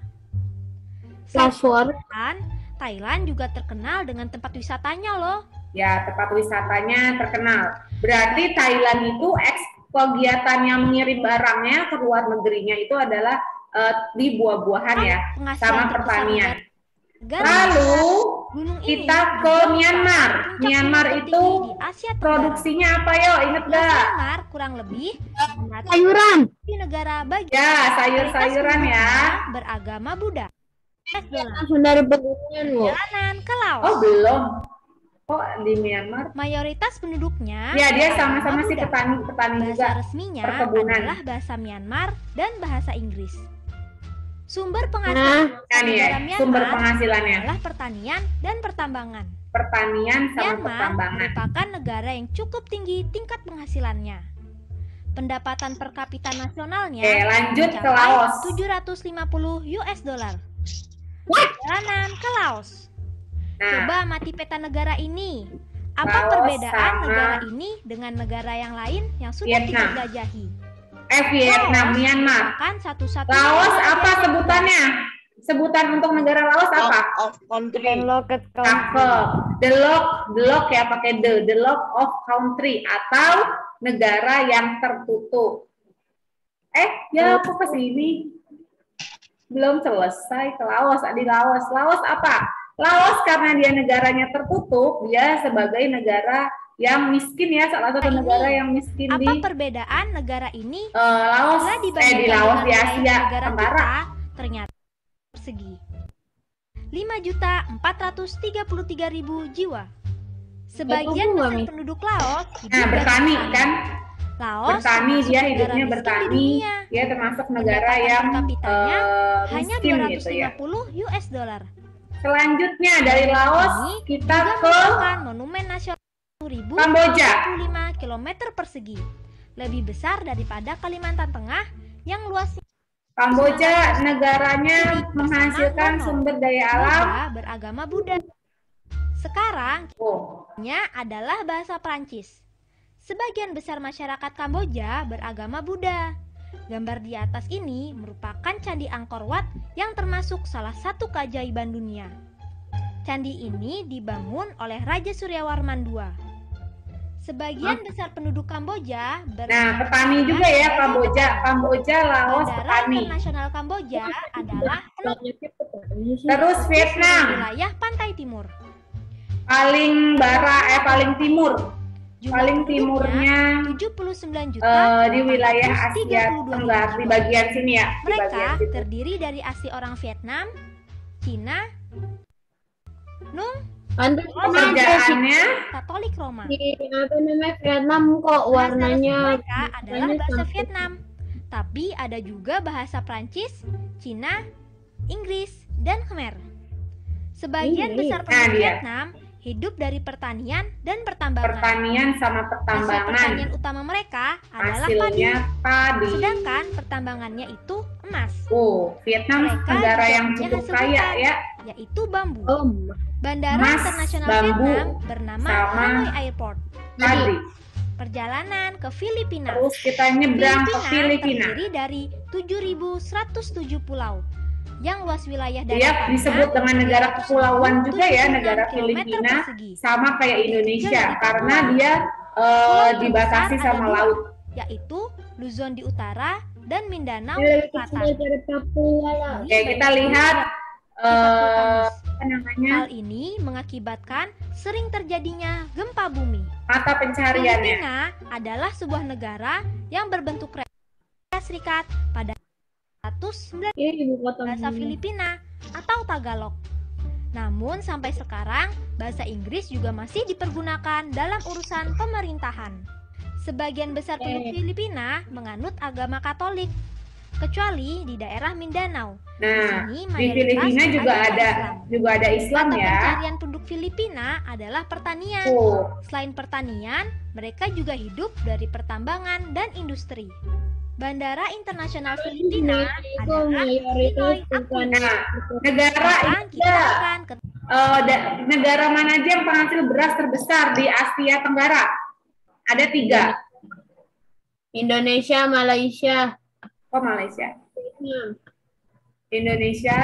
Thailand juga terkenal dengan tempat wisatanya loh. Ya, tempat wisatanya terkenal. Berarti Thailand itu kegiatan yang mengirim barangnya ke luar negerinya itu adalah di buah-buahan ya, sama pertanian. Lalu kita ke Myanmar. Myanmar itu produksinya apa yo? Ingat gak? Myanmar kurang lebih sayuran. Di negara bagian. Ya, sayur-sayuran ya. Beragama Buddha. Langsung dari pegunungan loh. Jalanan ke laut. Oh belum. Oh di Myanmar. Mayoritas penduduknya. Ya dia sama-sama sih petani bahasa juga. Resminya perkebunan. adalah bahasa Myanmar dan bahasa Inggris. Sumber penghasilan Nah nih ya, negara sumber Myanmar penghasilannya. adalah pertanian dan pertambangan. Pertanian sama Myanmar pertambangan. merupakan negara yang cukup tinggi tingkat penghasilannya. Pendapatan per kapita nasionalnya Oke, lanjut ke mencapai Laos. 750 US dollar. Perjalanan ke Laos. Nah, Coba amati peta negara ini. Apa Laos perbedaan sama negara ini dengan negara yang lain yang sudah Vietnam. kita jajahi? Vietnam, Myanmar. Kan satu-satunya Laos negara apa di sebutannya? Sebutan untuk negara Laos apa? Of country. Locket Cakep. The lock ya pakai the lock of country atau negara yang tertutup. Ya aku ke sini. Belum selesai ke Laos. Di Laos. Laos apa? Laos karena dia negaranya tertutup, dia sebagai negara yang miskin ya, salah satu Ini, negara yang miskin Apa di perbedaan negara ini Laos, bila di dibandingkan Laos dengan di wilayah Asia negara Tenggara. kita? Ternyata persegi 5.433.000 jiwa. Sebagian Itu besar Mami. penduduk Laos hidup Nah, dari bertani petani. kan? Laos Bertani, termasuk dia negara hidupnya miskin di bertani. dunia. Dia termasuk negara Pendapatan yang per kapitanya hanya miskin gitu ya. 250 US dollar. Selanjutnya dari Laos Ini kita juga ke merupakan monumen nasional 1025 Kamboja. km persegi. Lebih besar daripada Kalimantan Tengah yang luasnya Kamboja. Negaranya menghasilkan sumber daya alam. juga beragama Buddha. Sekarang Oh, adalah bahasa Prancis. Sebagian besar masyarakat Kamboja beragama Buddha. Gambar di atas ini merupakan Candi Angkor Wat yang termasuk salah satu keajaiban dunia. Candi ini dibangun oleh Raja Suryawarman II. Sebagian besar penduduk Kamboja nah petani juga ya Kamboja. Kamboja, Laos, Bandara petani. internasional Kamboja adalah Terus Vietnam, wilayah pantai timur. paling timur. Jumlah Paling penduduknya timurnya 79 juta di wilayah Asia 832.000 Tenggara di bagian sini ya. Di Mereka bagian situ. terdiri dari asli orang Vietnam, Cina, Nung, Pekerjaannya Katolik Roma. Apa namanya Vietnam kok warnanya Mereka adalah bahasa Vietnam, tapi ada juga bahasa Prancis, Cina, Inggris, dan Khmer. Sebagian Ini. besar Nah, penduduk dia. Vietnam hidup dari pertanian dan pertambangan. pertanian sama Hasil pertambangan. pertanian utama mereka adalah padi, Hasilnya padi. sedangkan pertambangannya itu emas, Vietnam Mereka negara juga yang punya cukup hasil kaya hutan. ya. yaitu bambu. Om. Bandara Emas, internasional bambu, Vietnam bernama sama Hanoi Airport. Padi. Perjalanan ke Filipina. Terus kita nyebrang ke Filipina. terdiri dari 7.107 pulau yang luas wilayah Dia disebut dengan negara kepulauan juga ya, negara Filipina, sama kayak Indonesia karena dia dibatasi sama laut. yaitu Luzon di utara dan Mindanao Lebih di kecil selatan. daripada Papua lah. Oke, kita lihat apa namanya Hal ini mengakibatkan sering terjadinya gempa bumi. mata pencariannya. Filipina adalah sebuah negara yang berbentuk Amerika Serikat pada 19 Ini ibu kota bahasa bumi. Filipina atau Tagalog. Namun sampai sekarang bahasa Inggris juga masih dipergunakan dalam urusan pemerintahan. Sebagian besar penduduk Filipina menganut agama Katolik, kecuali di daerah Mindanao. Nah, Sini di mayoritas Filipina juga beragama ada Islam Mata ya. pencarian penduduk Filipina adalah pertanian. Selain pertanian, mereka juga hidup dari pertambangan dan industri. Bandara Internasional Filipina Itu adalah mayoritas Pinoy bukan Nah, negara Sekarang kita India. akan ke Negara mana aja yang penghasil beras terbesar di Asia Tenggara? Ada 3. Indonesia, Malaysia. Oh, Malaysia, Vietnam. Indonesia,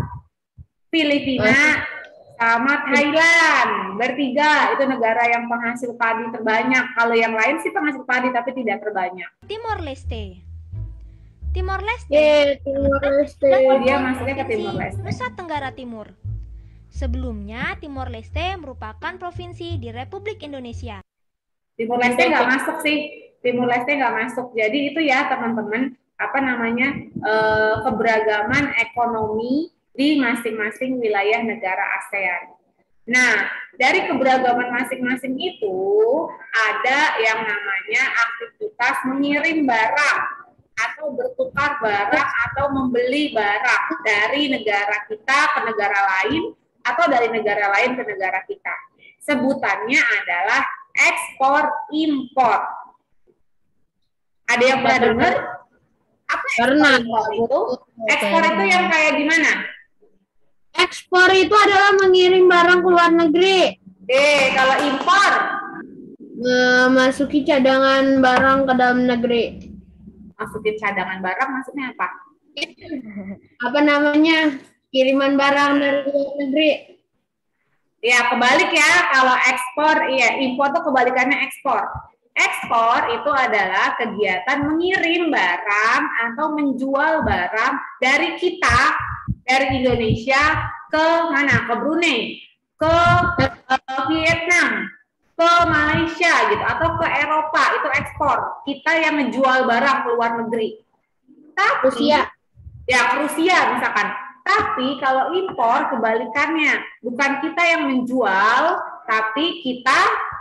Filipina, sama Thailand. Bertiga itu negara yang penghasil padi terbanyak. Kalau yang lain sih penghasil padi tapi tidak terbanyak. Timor Leste. Timor Leste Timor Leste. Dia masuknya ke Timor Leste. Nusa Tenggara Timur. Sebelumnya, Timor Leste merupakan provinsi di Republik Indonesia. Timur Leste nggak masuk sih. Timur Leste nggak masuk. Jadi itu ya teman-teman, apa namanya, keberagaman ekonomi di masing-masing wilayah negara ASEAN. Nah, dari keberagaman masing-masing itu ada yang namanya aktivitas mengirim barang atau bertukar barang atau membeli barang dari negara kita ke negara lain atau dari negara lain ke negara kita. Sebutannya adalah ekspor impor. Ada yang pernah dengar? Apa Pernah. ekspor itu? Ekspor itu yang kayak gimana? Ekspor itu adalah mengirim barang ke luar negeri. Kalau impor? Memasuki cadangan barang ke dalam negeri. Masukin cadangan barang maksudnya apa? Apa namanya? Kiriman barang dari luar negeri. Ya, kebalik ya. Kalau ekspor, iya, impor itu kebalikannya ekspor. Ekspor itu adalah kegiatan mengirim barang atau menjual barang dari kita, dari Indonesia ke mana? Ke Brunei, ke Vietnam, ke Malaysia gitu, atau ke Eropa, itu ekspor. Kita yang menjual barang ke luar negeri. Tapi, Rusia. ya ke Rusia misalkan. Tapi kalau impor kebalikannya, bukan kita yang menjual, tapi kita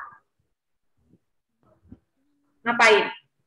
ngapain?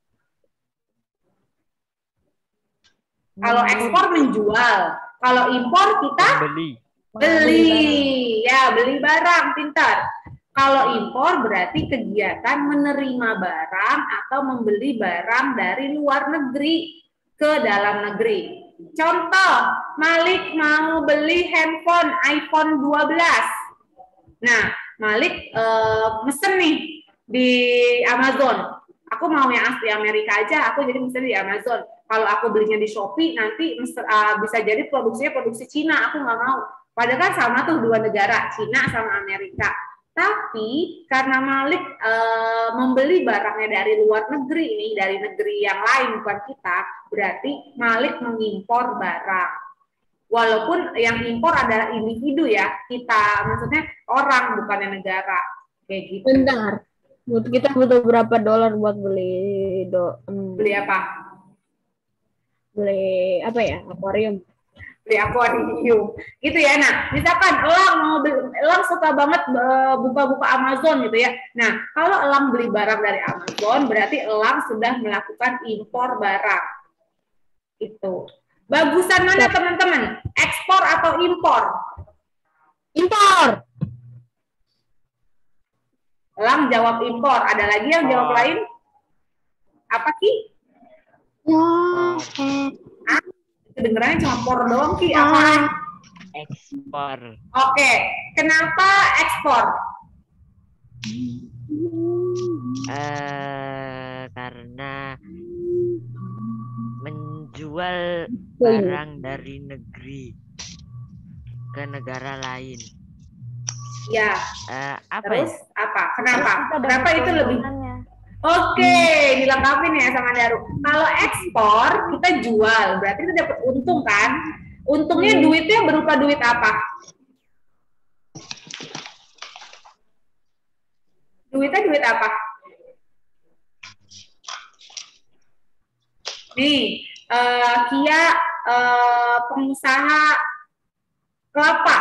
Kalau ekspor menjual, kalau impor kita beli, ya beli barang, pintar. Kalau impor berarti kegiatan menerima barang atau membeli barang dari luar negeri ke dalam negeri. Contoh, Malik mau beli handphone iPhone 12. Nah, Malik mesen nih di Amazon. Aku mau yang asli Amerika aja, aku jadi mesen di Amazon. Kalau aku belinya di Shopee, nanti bisa jadi produksinya produksi Cina, aku nggak mau. Padahal kan sama tuh dua negara, Cina sama Amerika. Tapi karena Malik membeli barangnya dari luar negeri nih, dari negeri yang lain bukan kita, berarti Malik mengimpor barang. Walaupun yang impor adalah individu ya, kita maksudnya orang bukannya negara, kayak gitu. Bentar. Kita butuh berapa dolar buat beli Beli apa? Beli apa ya? Akuarium. Beli akuarium gitu ya. Nah, misalkan Elang suka banget buka-buka Amazon gitu ya. Nah, kalau Elang beli barang dari Amazon berarti Elang sudah melakukan impor barang. Itu bagusan mana teman-teman? Ekspor atau impor? Impor. Elang jawab impor. Ada lagi yang jawab lain? Apa Ki? Kedengerannya cuma por doang Ki. Apa? Ekspor. Oke. Kenapa ekspor? Karena menjual barang dari negeri ke negara lain. Ya. Apa Terus ya? apa? Kenapa? Kenapa itu lebih? Oke, dilengkapin ya sama Daru. Kalau ekspor kita jual, berarti kita dapat untung kan? Untungnya duitnya berupa duit apa? Duitnya duit apa? Nih, Kia pengusaha kelapa.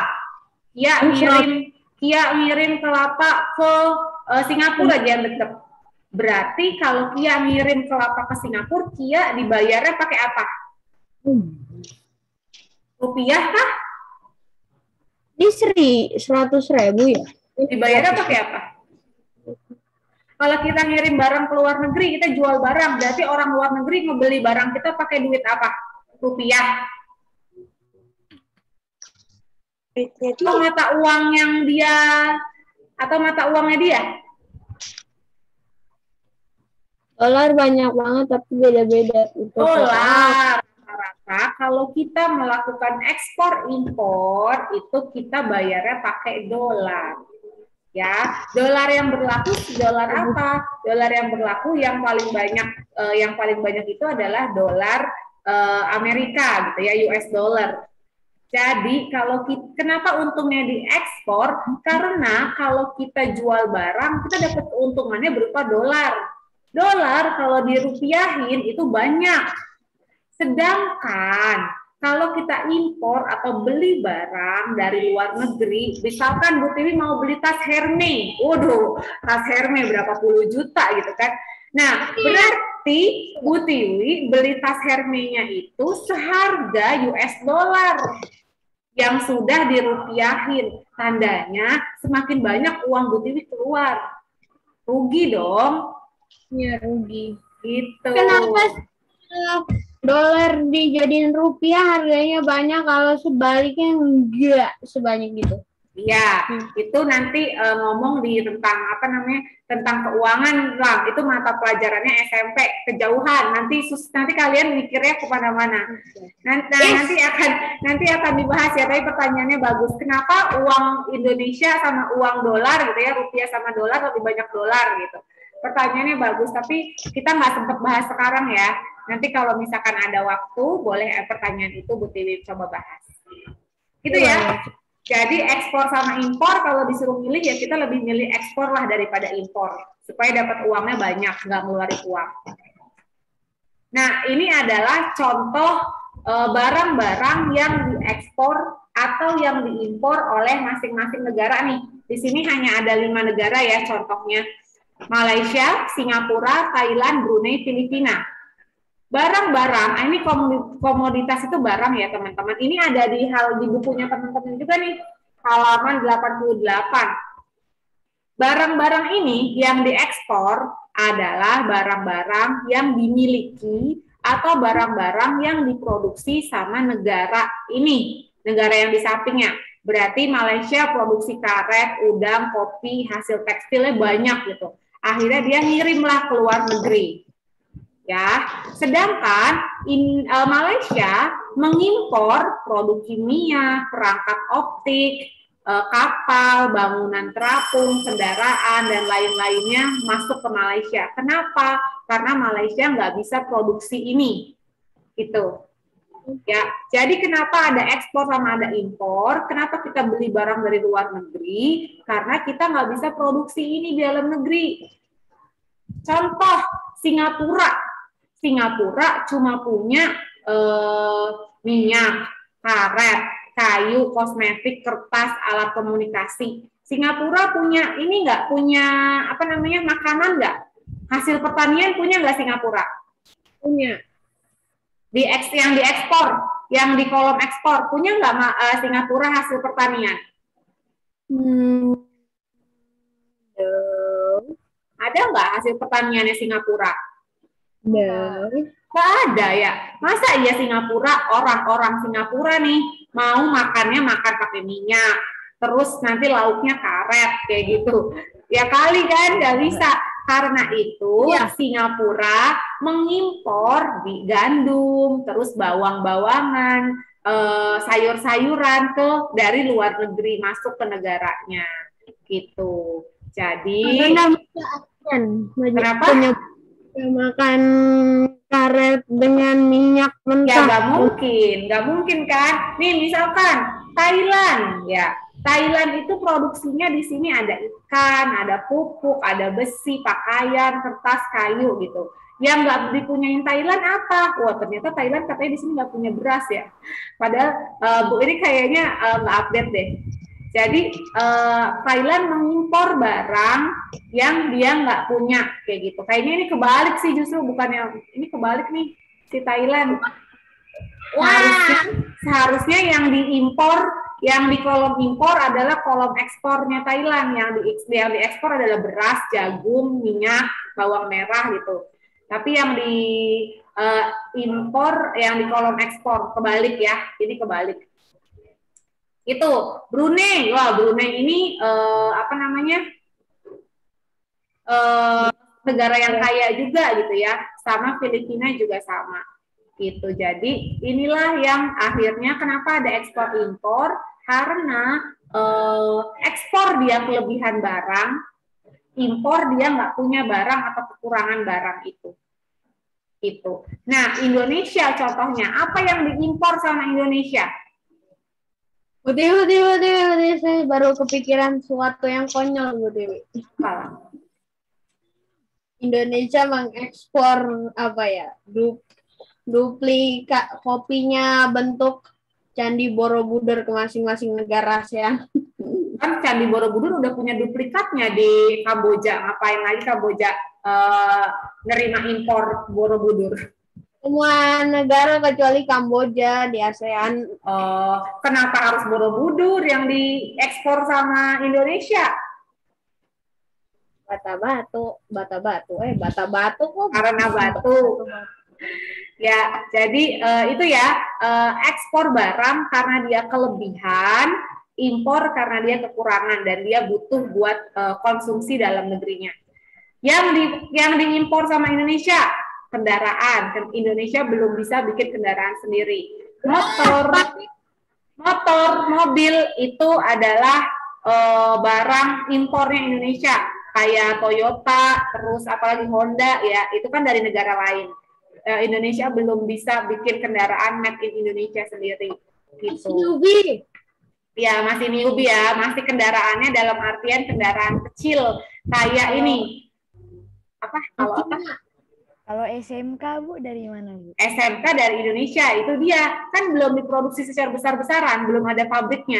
Kia ngirim kelapa ke Singapura aja yang deket. Berarti kalau Kia ngirim kelapa ke Singapura, Kia dibayarnya pakai apa? Rupiah kah? Ini 100.000 ya? Dibayarnya pakai apa? Kalau kita ngirim barang ke luar negeri, kita jual barang, berarti orang luar negeri ngebeli barang kita pakai duit apa? Rupiah. Atau mata uang yang dia, atau mata uangnya dia? Dolar banyak banget tapi beda-beda. Dolar. Rata-rata kalau kita melakukan ekspor impor itu kita bayarnya pakai dolar. Ya, dolar yang berlaku dolar apa? Dolar yang berlaku yang paling banyak itu adalah dolar Amerika gitu ya, US dollar. Jadi kenapa untungnya diekspor? Karena kalau kita jual barang kita dapat keuntungannya berupa dolar. Dolar kalau dirupiahin itu banyak. Sedangkan kalau kita impor atau beli barang dari luar negeri, misalkan Bu Tiwi mau beli tas Hermes, waduh, tas Hermes berapa puluh juta gitu kan. Nah, Berarti Bu Tiwi beli tas Hermes-nya itu seharga US dollar yang sudah dirupiahin. Tandanya semakin banyak uang Bu Tiwi keluar. Rugi dong. Iya, rugi. Gitu. Kenapa dolar dijadiin rupiah harganya banyak kalau sebaliknya enggak sebanyak gitu? Iya, itu nanti ngomong di tentang apa namanya, tentang keuangan lah. Itu mata pelajarannya SMP kejauhan. Nanti kalian mikirnya kemana-mana. Nanti akan dibahas ya. Tapi pertanyaannya bagus. Kenapa uang Indonesia sama uang dolar gitu ya, rupiah sama dolar lebih banyak dolar gitu? Pertanyaannya bagus. Tapi kita nggak sempat bahas sekarang ya. Nanti kalau misalkan ada waktu, boleh pertanyaan itu Bu Tiwi coba bahas. Gitu ya. Jadi ekspor sama impor kalau disuruh milih ya kita lebih milih ekspor lah daripada impor supaya dapat uangnya banyak, nggak ngeluarin uang. Nah ini adalah contoh barang-barang yang diekspor atau yang diimpor oleh masing-masing negara nih. Di sini hanya ada 5 negara ya contohnya. Malaysia, Singapura, Thailand, Brunei, Filipina. Barang-barang, ini komoditas itu barang ya teman-teman. Ini ada di bukunya teman-teman juga nih, halaman 88. Barang-barang ini yang diekspor adalah barang-barang yang dimiliki atau barang-barang yang diproduksi sama negara ini, negara yang di sampingnya. Berarti Malaysia produksi karet, udang, kopi, hasil tekstilnya banyak gitu. Akhirnya dia ngirimlah ke luar negeri. Ya, sedangkan Malaysia mengimpor produk kimia, perangkat optik, kapal, bangunan terapung, kendaraan dan lain-lainnya masuk ke Malaysia. Kenapa? Karena Malaysia nggak bisa produksi ini, gitu. Ya, jadi kenapa ada ekspor sama ada impor? Kenapa kita beli barang dari luar negeri? Karena kita nggak bisa produksi ini di dalam negeri. Contoh Singapura. Singapura cuma punya minyak, karet, kayu, kosmetik, kertas, alat komunikasi. Singapura punya ini nggak? Punya apa namanya makanan nggak? Hasil pertanian punya nggak Singapura? Punya. Yang diekspor, yang di kolom ekspor punya nggak Singapura hasil pertanian? Ada nggak hasil pertaniannya Singapura? Nggak ada ya. Masa iya Singapura, orang-orang Singapura nih mau makannya makan pakai minyak, terus nanti lauknya karet kayak gitu. Ya kali kan nggak bisa. Karena itu Singapura mengimpor di gandum, terus bawang-bawangan, sayur-sayuran dari luar negeri masuk ke negaranya gitu. Jadi kenapa? Makan karet dengan minyak mentah. Ya nggak mungkin kan? Nih misalkan Thailand ya, Thailand itu produksinya di sini ada ikan, ada pupuk, ada besi, pakaian, kertas, kayu gitu. Yang nggak dipunyain Thailand apa? Wah ternyata Thailand katanya di sini nggak punya beras ya. Padahal Bu ini kayaknya nggak update deh. Jadi Thailand mengimpor barang yang dia nggak punya kayak gitu. Kayaknya ini kebalik sih justru bukannya ini kebalik nih si Thailand. Seharusnya yang diimpor, yang di kolom impor adalah kolom ekspornya Thailand. Yang diekspor adalah beras, jagung, minyak, bawang merah gitu. Tapi yang di impor, yang di kolom ekspor kebalik ya. Ini kebalik. Itu Brunei, wah Brunei ini apa namanya negara yang kaya juga gitu ya, sama Filipina juga sama gitu. Jadi inilah yang akhirnya kenapa ada ekspor impor, karena ekspor dia kelebihan barang, impor dia nggak punya barang atau kekurangan barang itu. Nah Indonesia contohnya apa yang diimpor sama Indonesia? Bu Dewi, saya baru kepikiran sesuatu yang konyol, Bu Dewi. Indonesia mengekspor apa ya? Duplikat kopinya bentuk Candi Borobudur ke masing-masing negara ASEAN. Kan Candi Borobudur udah punya duplikatnya di Kamboja. Ngapain lagi Kamboja nerima impor Borobudur? Semua negara kecuali Kamboja di ASEAN. Kenapa harus Borobudur yang diekspor sama Indonesia? Bata batu kok. Karena batu. Ya, jadi itu ya, ekspor barang karena dia kelebihan, impor karena dia kekurangan dan dia butuh buat konsumsi dalam negerinya. Yang diimpor sama Indonesia kendaraan. Indonesia belum bisa bikin kendaraan sendiri. Motor, mobil itu adalah barang impornya Indonesia. Kayak Toyota, terus apalagi Honda, ya itu kan dari negara lain. Indonesia belum bisa bikin kendaraan made in Indonesia sendiri. Gitu. Newbie. Ya masih newbie ya, masih kendaraannya dalam artian kendaraan kecil kayak ini. Kalau SMK Bu dari mana Bu? SMK dari Indonesia, itu dia kan belum diproduksi secara besar-besaran, belum ada pabriknya.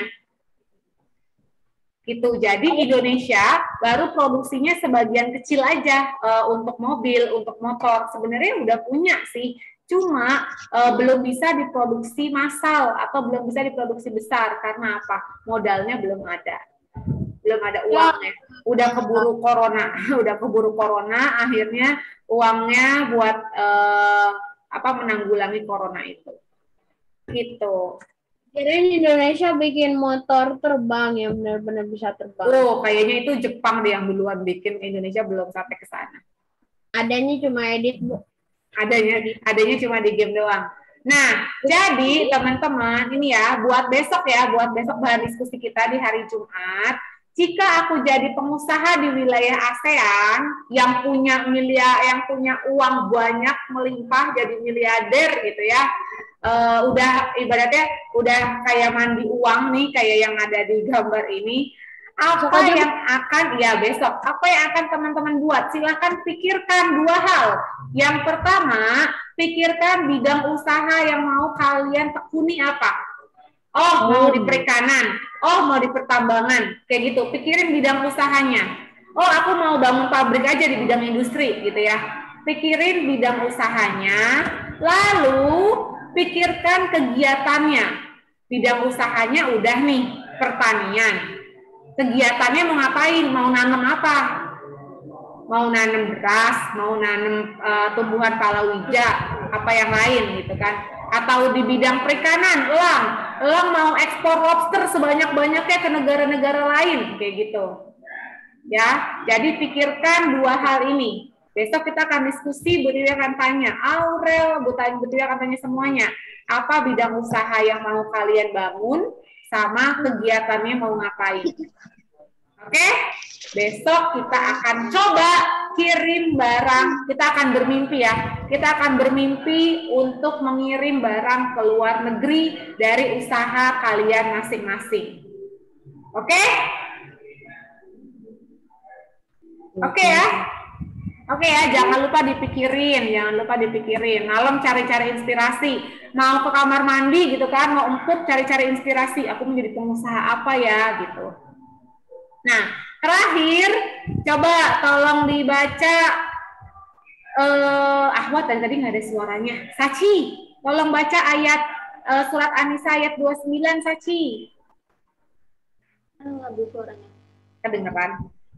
Gitu. Jadi Indonesia baru produksinya sebagian kecil aja untuk mobil, untuk motor. Sebenarnya udah punya sih, cuma belum bisa diproduksi massal atau belum bisa diproduksi besar karena apa? Modalnya belum ada uangnya. Udah keburu corona, akhirnya uangnya buat menanggulangi corona itu. Gitu. Kirain Indonesia bikin motor terbang yang benar-benar bisa terbang. Kayaknya itu Jepang deh yang duluan bikin, Indonesia belum sampai ke sana. Adanya cuma edit, Bu. Adanya cuma di game doang. Nah, jadi teman-teman ini ya, buat besok bahan diskusi kita di hari Jumat. Jika aku jadi pengusaha di wilayah ASEAN yang punya uang banyak melimpah jadi miliarder gitu ya. Udah ibaratnya udah kayak mandi uang nih kayak yang ada di gambar ini. Apa yang akan teman-teman buat? Silahkan pikirkan dua hal. Yang pertama, pikirkan bidang usaha yang mau kalian tekuni apa. Mau di perikanan, mau di pertambangan, kayak gitu. Pikirin bidang usahanya. Aku mau bangun pabrik aja di bidang industri gitu ya. Pikirin bidang usahanya, lalu pikirkan kegiatannya. Bidang usahanya udah nih, pertanian. Kegiatannya mau ngapain? Mau nanam apa? Mau nanam beras, mau nanam tumbuhan palawija, apa yang lain gitu kan. Atau di bidang perikanan, elang mau ekspor lobster sebanyak-banyaknya ke negara-negara lain, kayak gitu. Ya, jadi pikirkan dua hal ini. Besok kita akan diskusi, Bu Tiwi akan tanya, Aurel, Bu Tiwi akan tanya semuanya. Apa bidang usaha yang mau kalian bangun, sama kegiatannya mau ngapain. Oke? Besok kita akan coba kirim barang, kita akan bermimpi ya. Kita akan bermimpi untuk mengirim barang ke luar negeri dari usaha kalian masing-masing. Oke? Oke ya? Oke ya, jangan lupa dipikirin. Malam cari-cari inspirasi. Mau ke kamar mandi gitu kan, mau empuk cari-cari inspirasi. Aku menjadi pengusaha apa ya gitu. Nah, terakhir coba tolong dibaca. Ahwat tadi nggak ada suaranya. Sachi, tolong baca ayat surat An-Nisa ayat 29, Sachi. Nggak bisa suaranya. Kedengeran?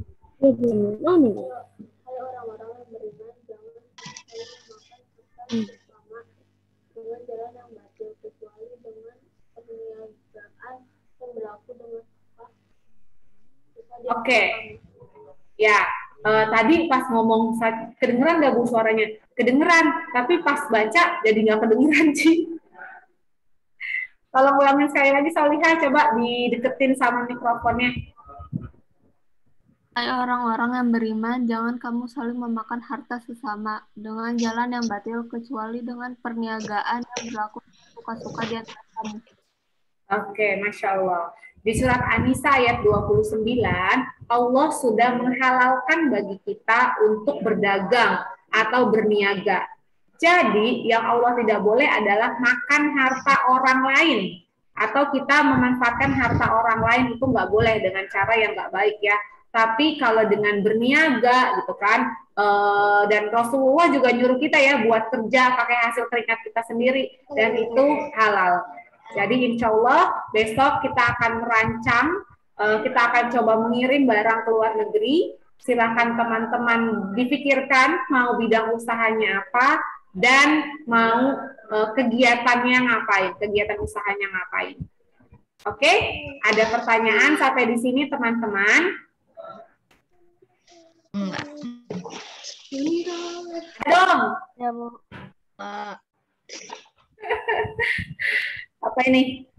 Orang-orang yang beriman jangan makan bersama dengan jalan yang batil kecuali dengan perniagaan yang berlaku dengan Oke. Ya, tadi pas ngomong kedengeran nggak Bu suaranya? Kedengeran, tapi pas baca jadi nggak kedengeran sih. Tolong ulangin sekali lagi, Solihah, coba dideketin sama mikrofonnya. Hai orang-orang yang beriman, jangan kamu saling memakan harta sesama dengan jalan yang batil kecuali dengan perniagaan yang berlaku suka-suka di antara kamu. Oke, Masya Allah. Di surat An-Nisa ayat 29, Allah sudah menghalalkan bagi kita untuk berdagang atau berniaga. Jadi, yang Allah tidak boleh adalah makan harta orang lain atau kita memanfaatkan harta orang lain itu nggak boleh dengan cara yang nggak baik ya. Tapi kalau dengan berniaga gitu kan, dan Rasulullah juga nyuruh kita ya buat kerja pakai hasil keringat kita sendiri dan itu halal. Jadi insya Allah besok kita akan merancang, kita akan coba mengirim barang ke luar negeri. Silahkan teman-teman dipikirkan mau bidang usahanya apa dan mau kegiatannya ngapain, kegiatan usahanya ngapain. Oke, ada pertanyaan sampai di sini teman-teman? Enggak. Dong. Ya, Bu. Apa ini?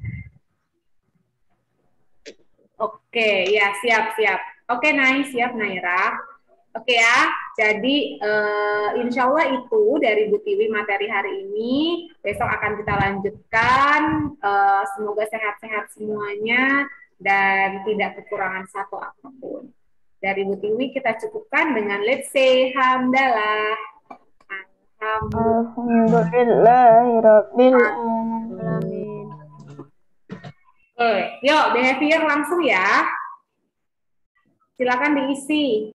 Oke, ya siap. Oke, nice, siap Naira. Oke ya, jadi insya Allah itu dari Bu Tiwi materi hari ini. Besok akan kita lanjutkan. Semoga sehat-sehat semuanya dan tidak kekurangan satu apapun. Dari Bu Tiwi kita cukupkan dengan let's say hamdalah. Alhamdulillahirabbil alamin. Oke, yuk behavior langsung ya. Silakan diisi.